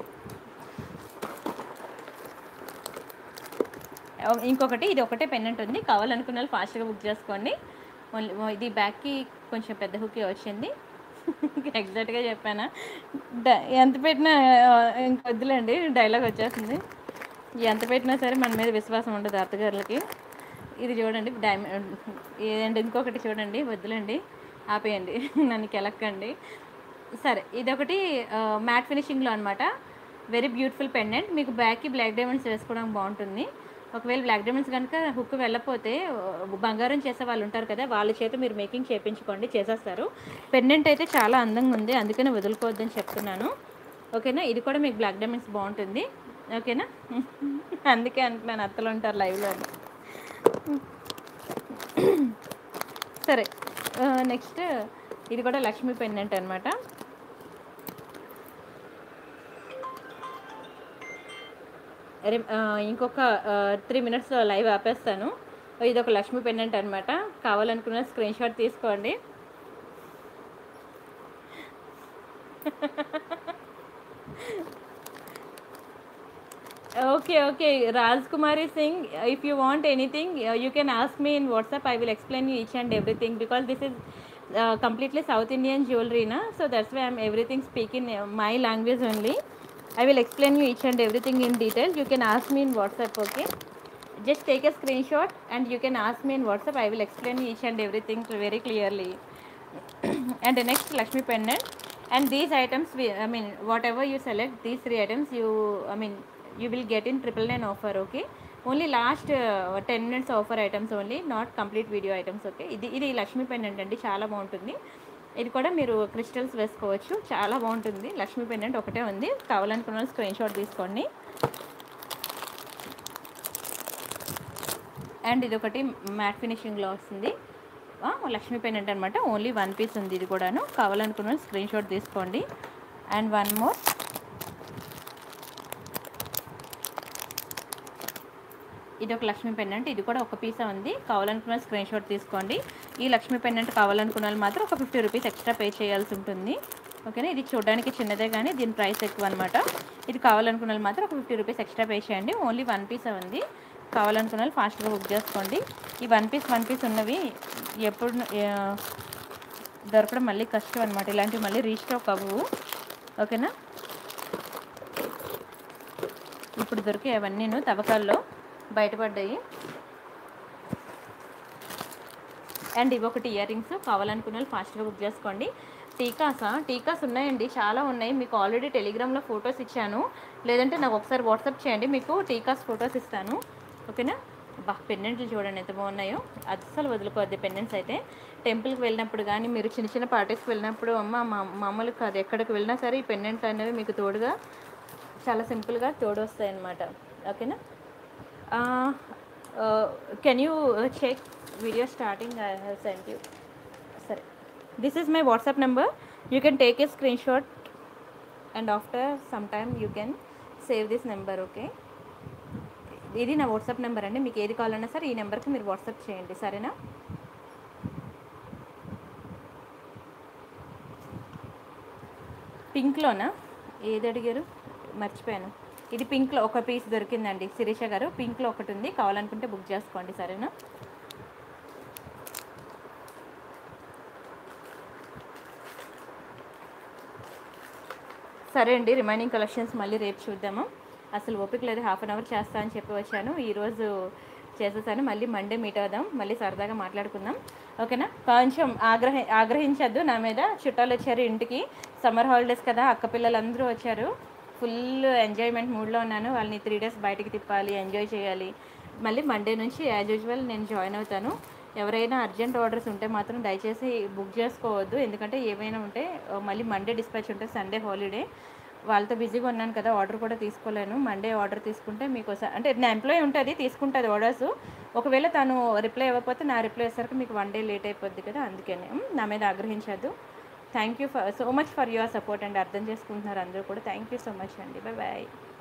A: ఇంకొకటి ఇది ఒకటే పెండెంట్ ఉంది, కావాలనుకున్న వాళ్ళు ఫాస్ట్గా బుక్ చేసుకోండి. ఇది బ్యాక్కి కొంచెం పెద్ద హుక్కి వచ్చింది. ఎగ్జాక్ట్గా చెప్పానా, ఎంత పెట్టినా ఇంక వద్దులేండి, డైలాగ్ వచ్చేస్తుంది. ఎంత పెట్టినా సరే మన మీద విశ్వాసం ఉండదు అత్తగారులకి. ఇది చూడండి డైమండ్, ఏదండి ఇంకొకటి చూడండి, వద్దులేండి ఆపేయండి, నన్ను కెలక్కండి. సరే, ఇదొకటి మ్యాట్ ఫినిషింగ్లో అనమాట, వెరీ బ్యూటిఫుల్ పెండెంట్. మీకు బ్యాక్కి బ్లాక్ డైమండ్స్ వేసుకోవడానికి బాగుంటుంది. ఒకవేళ బ్లాక్ డైమండ్స్ కనుక హుక్ వెళ్ళకపోతే బంగారం చేసే వాళ్ళు ఉంటారు కదా, వాళ్ళ చేత మీరు మేకింగ్ చేయించుకోండి, చేసేస్తారు. పెండెంట్ అయితే చాలా అందంగా ఉంది, అందుకనే వదులుకోవద్దని చెప్తున్నాను. ఓకేనా, ఇది కూడా మీకు బ్లాక్ డైమండ్స్ బాగుంటుంది. ఓకేనా, అందుకే అంటున్నాను అత్తలు ఉంటారు లైవ్లో. సరే, నెక్స్ట్ ఇది కూడా లక్ష్మీ పెండెంట్ అనమాట. అరే ఇంకొక త్రీ మినిట్స్లో లైవ్ ఆపేస్తాను. ఇది ఒక లక్ష్మీ పెండెంట్ అనమాట, కావాలనుకున్న స్క్రీన్ షాట్ తీసుకోండి. Okay okay Raj Kumari Singh, if you want anything uh, you can ask me in WhatsApp. I will explain you each and everything because this is uh, completely South Indian jewelry na, so that's why I'm everything speaking my language only. I will explain you each and everything in detail. You can ask me in WhatsApp. Okay, just take a screenshot and you can ask me in WhatsApp. I will explain you each and everything very clearly. And the next Lakshmi pendant, and these items we, I mean whatever you select, these three items you, I mean you will get in triple nine offer. Okay, only last uh, ten minutes offer items only, not complete video items. Okay, ఇది ఇది Lakshmi pendant అండి, చాలా బాగుంటుంది. ఇది కూడా మీరు crystals వేసుకోవచ్చు, చాలా బాగుంటుంది. లక్ష్మీ పెండెంట్ ఒకటే ఉంది, కావాలనుకున్న స్క్రీన్ షాట్ తీసుకోండి. అండ్ ఇది ఒకటి మ్యాట్ ఫినిషింగ్లో వస్తుంది, లక్ష్మీ పెండెంట్ అనమాట, ఓన్లీ వన్ పీస్ ఉంది. ఇది కూడాను కావాలనుకున్న స్క్రీన్ షాట్ తీసుకోండి. అండ్ వన్ మోర్, ఇది ఒక లక్ష్మీ పెండెంట్, ఇది కూడా ఒక పీసా ఉంది, కావాలనుకున్న స్క్రీన్ షాట్ తీసుకోండి. ఈ లక్ష్మీ పెండెంట్ కావాలనుకున్న వాళ్ళు మాత్రం ఒక ఫిఫ్టీ రూపీస్ ఎక్స్ట్రా పే చేయాల్సి ఉంటుంది. ఓకేనా, ఇది చూడడానికి చిన్నదే కానీ దీని ప్రైస్ ఎక్కువ అనమాట. ఇది కావాలనుకున్న వాళ్ళు మాత్రం ఒక ఫిఫ్టీ రూపీస్ ఎక్స్ట్రా పే చేయండి. ఓన్లీ వన్ పీసా ఉంది, కావాలనుకున్న వాళ్ళు ఫాస్ట్గా బుక్ చేసుకోండి. ఈ వన్ పీస్ వన్ పీస్ ఉన్నవి ఎప్పుడు దొరకడం మళ్ళీ కష్టం అనమాట, ఇలాంటివి మళ్ళీ రీస్టాక్ అవ్వవు. ఓకేనా, ఇప్పుడు దొరికే అవన్నీ తవ్వకాల్లో బయటపడ్డాయి. అండ్ ఇవి ఒకటి ఇయర్ రింగ్స్, కావాలనుకున్న వాళ్ళు ఫాస్ట్గా బుక్ చేసుకోండి. టీకాసా, టీకాస్ ఉన్నాయండి, చాలా ఉన్నాయి. మీకు ఆల్రెడీ టెలిగ్రామ్లో ఫొటోస్ ఇచ్చాను, లేదంటే నాకు ఒకసారి వాట్సాప్ చేయండి, మీకు టీకాస్ ఫొటోస్ ఇస్తాను. ఓకేనా, బా పెండెంట్లు చూడండి ఎంత బాగున్నాయో, అస్సలు వదులుకోవద్దు పెండెంట్స్ అయితే. టెంపుల్కి వెళ్ళినప్పుడు కానీ మీరు చిన్న చిన్న పార్టీస్కి వెళ్ళినప్పుడు అమ్మ మా మామూలు కాదు, ఎక్కడికి వెళ్ళినా సరే ఈ పెండెంట్లు అనేవి మీకు తోడుగా చాలా సింపుల్గా తోడు వస్తాయి అన్నమాట. ఓకేనా, can you check video starting I have sent you. సరే, this is my WhatsApp number, you can take a screenshot and after some time you can save this number. Okay, ఇది నా వాట్సాప్ నెంబర్ అండి, మీకు ఏది కావాలన్నా సరే ఈ నెంబర్కి మీరు వాట్సాప్ చేయండి, సరేనా. పింక్లోనా, ఏది అడిగారు మర్చిపోయాను. ఇది పింక్లో ఒక పీస్ దొరికిందండి శిరీష గారు, పింక్లో ఒకటి ఉంది, కావాలనుకుంటే బుక్ చేసుకోండి, సరేనా. సరే అండి, రిమైనింగ్ కలెక్షన్స్ మళ్ళీ రేపు చూద్దాము. అసలు ఓపిక లేదు, హాఫ్ అన్ అవర్ చేస్తా అని చెప్పి వచ్చాను, ఈరోజు చేసేసాను. మళ్ళీ మండే మీట్ అవుదాం, మళ్ళీ సరదాగా మాట్లాడుకుందాం. ఓకేనా, కొంచెం ఆగ్రహ ఆగ్రహించద్దు నా మీద. చుట్టాలు వచ్చారు ఇంటికి, సమ్మర్ హాలిడేస్ కదా, అక్క పిల్లలందరూ వచ్చారు, ఫుల్ ఎంజాయ్మెంట్ మూడ్లో ఉన్నాను. వాళ్ళని త్రీ డేస్ బయటికి తిప్పాలి, ఎంజాయ్ చేయాలి. మళ్ళీ మండే నుంచి యాజ్ యూజువల్ నేను జాయిన్ అవుతాను. ఎవరైనా అర్జెంట్ ఆర్డర్స్ ఉంటే మాత్రం దయచేసి బుక్ చేసుకోవద్దు. ఎందుకంటే ఏవైనా ఉంటే ఆహ్, మళ్ళీ మండే డిస్పాచ్ ఉంటే సండే హాలిడే. వాళ్ళతో బిజీగా ఉన్నాను కదా! ఆర్డర్ కూడా తీసుకోలేను. మండే ఆర్డర్ తీసుకుంటే మీకు స అంటే నా ఎంప్లాయీ ఉంటది తీసుకుంటది ఆర్డర్స్. ఒకవేళ తను రిప్లై ఇవ్వకపోతే నా రిప్లై వచ్చేసరికి మీకు వన్ డే లేట్ అయిపోద్ది కదా! అందుకని. హ్మ్. నా మీద ఆగ్రహించొద్దు. Thank you for so much for your support అండి. అర్థం చేసుకుంటున్నారు అందరూ కూడా. థ్యాంక్ యూ సో మచ్ అండి. Bye by.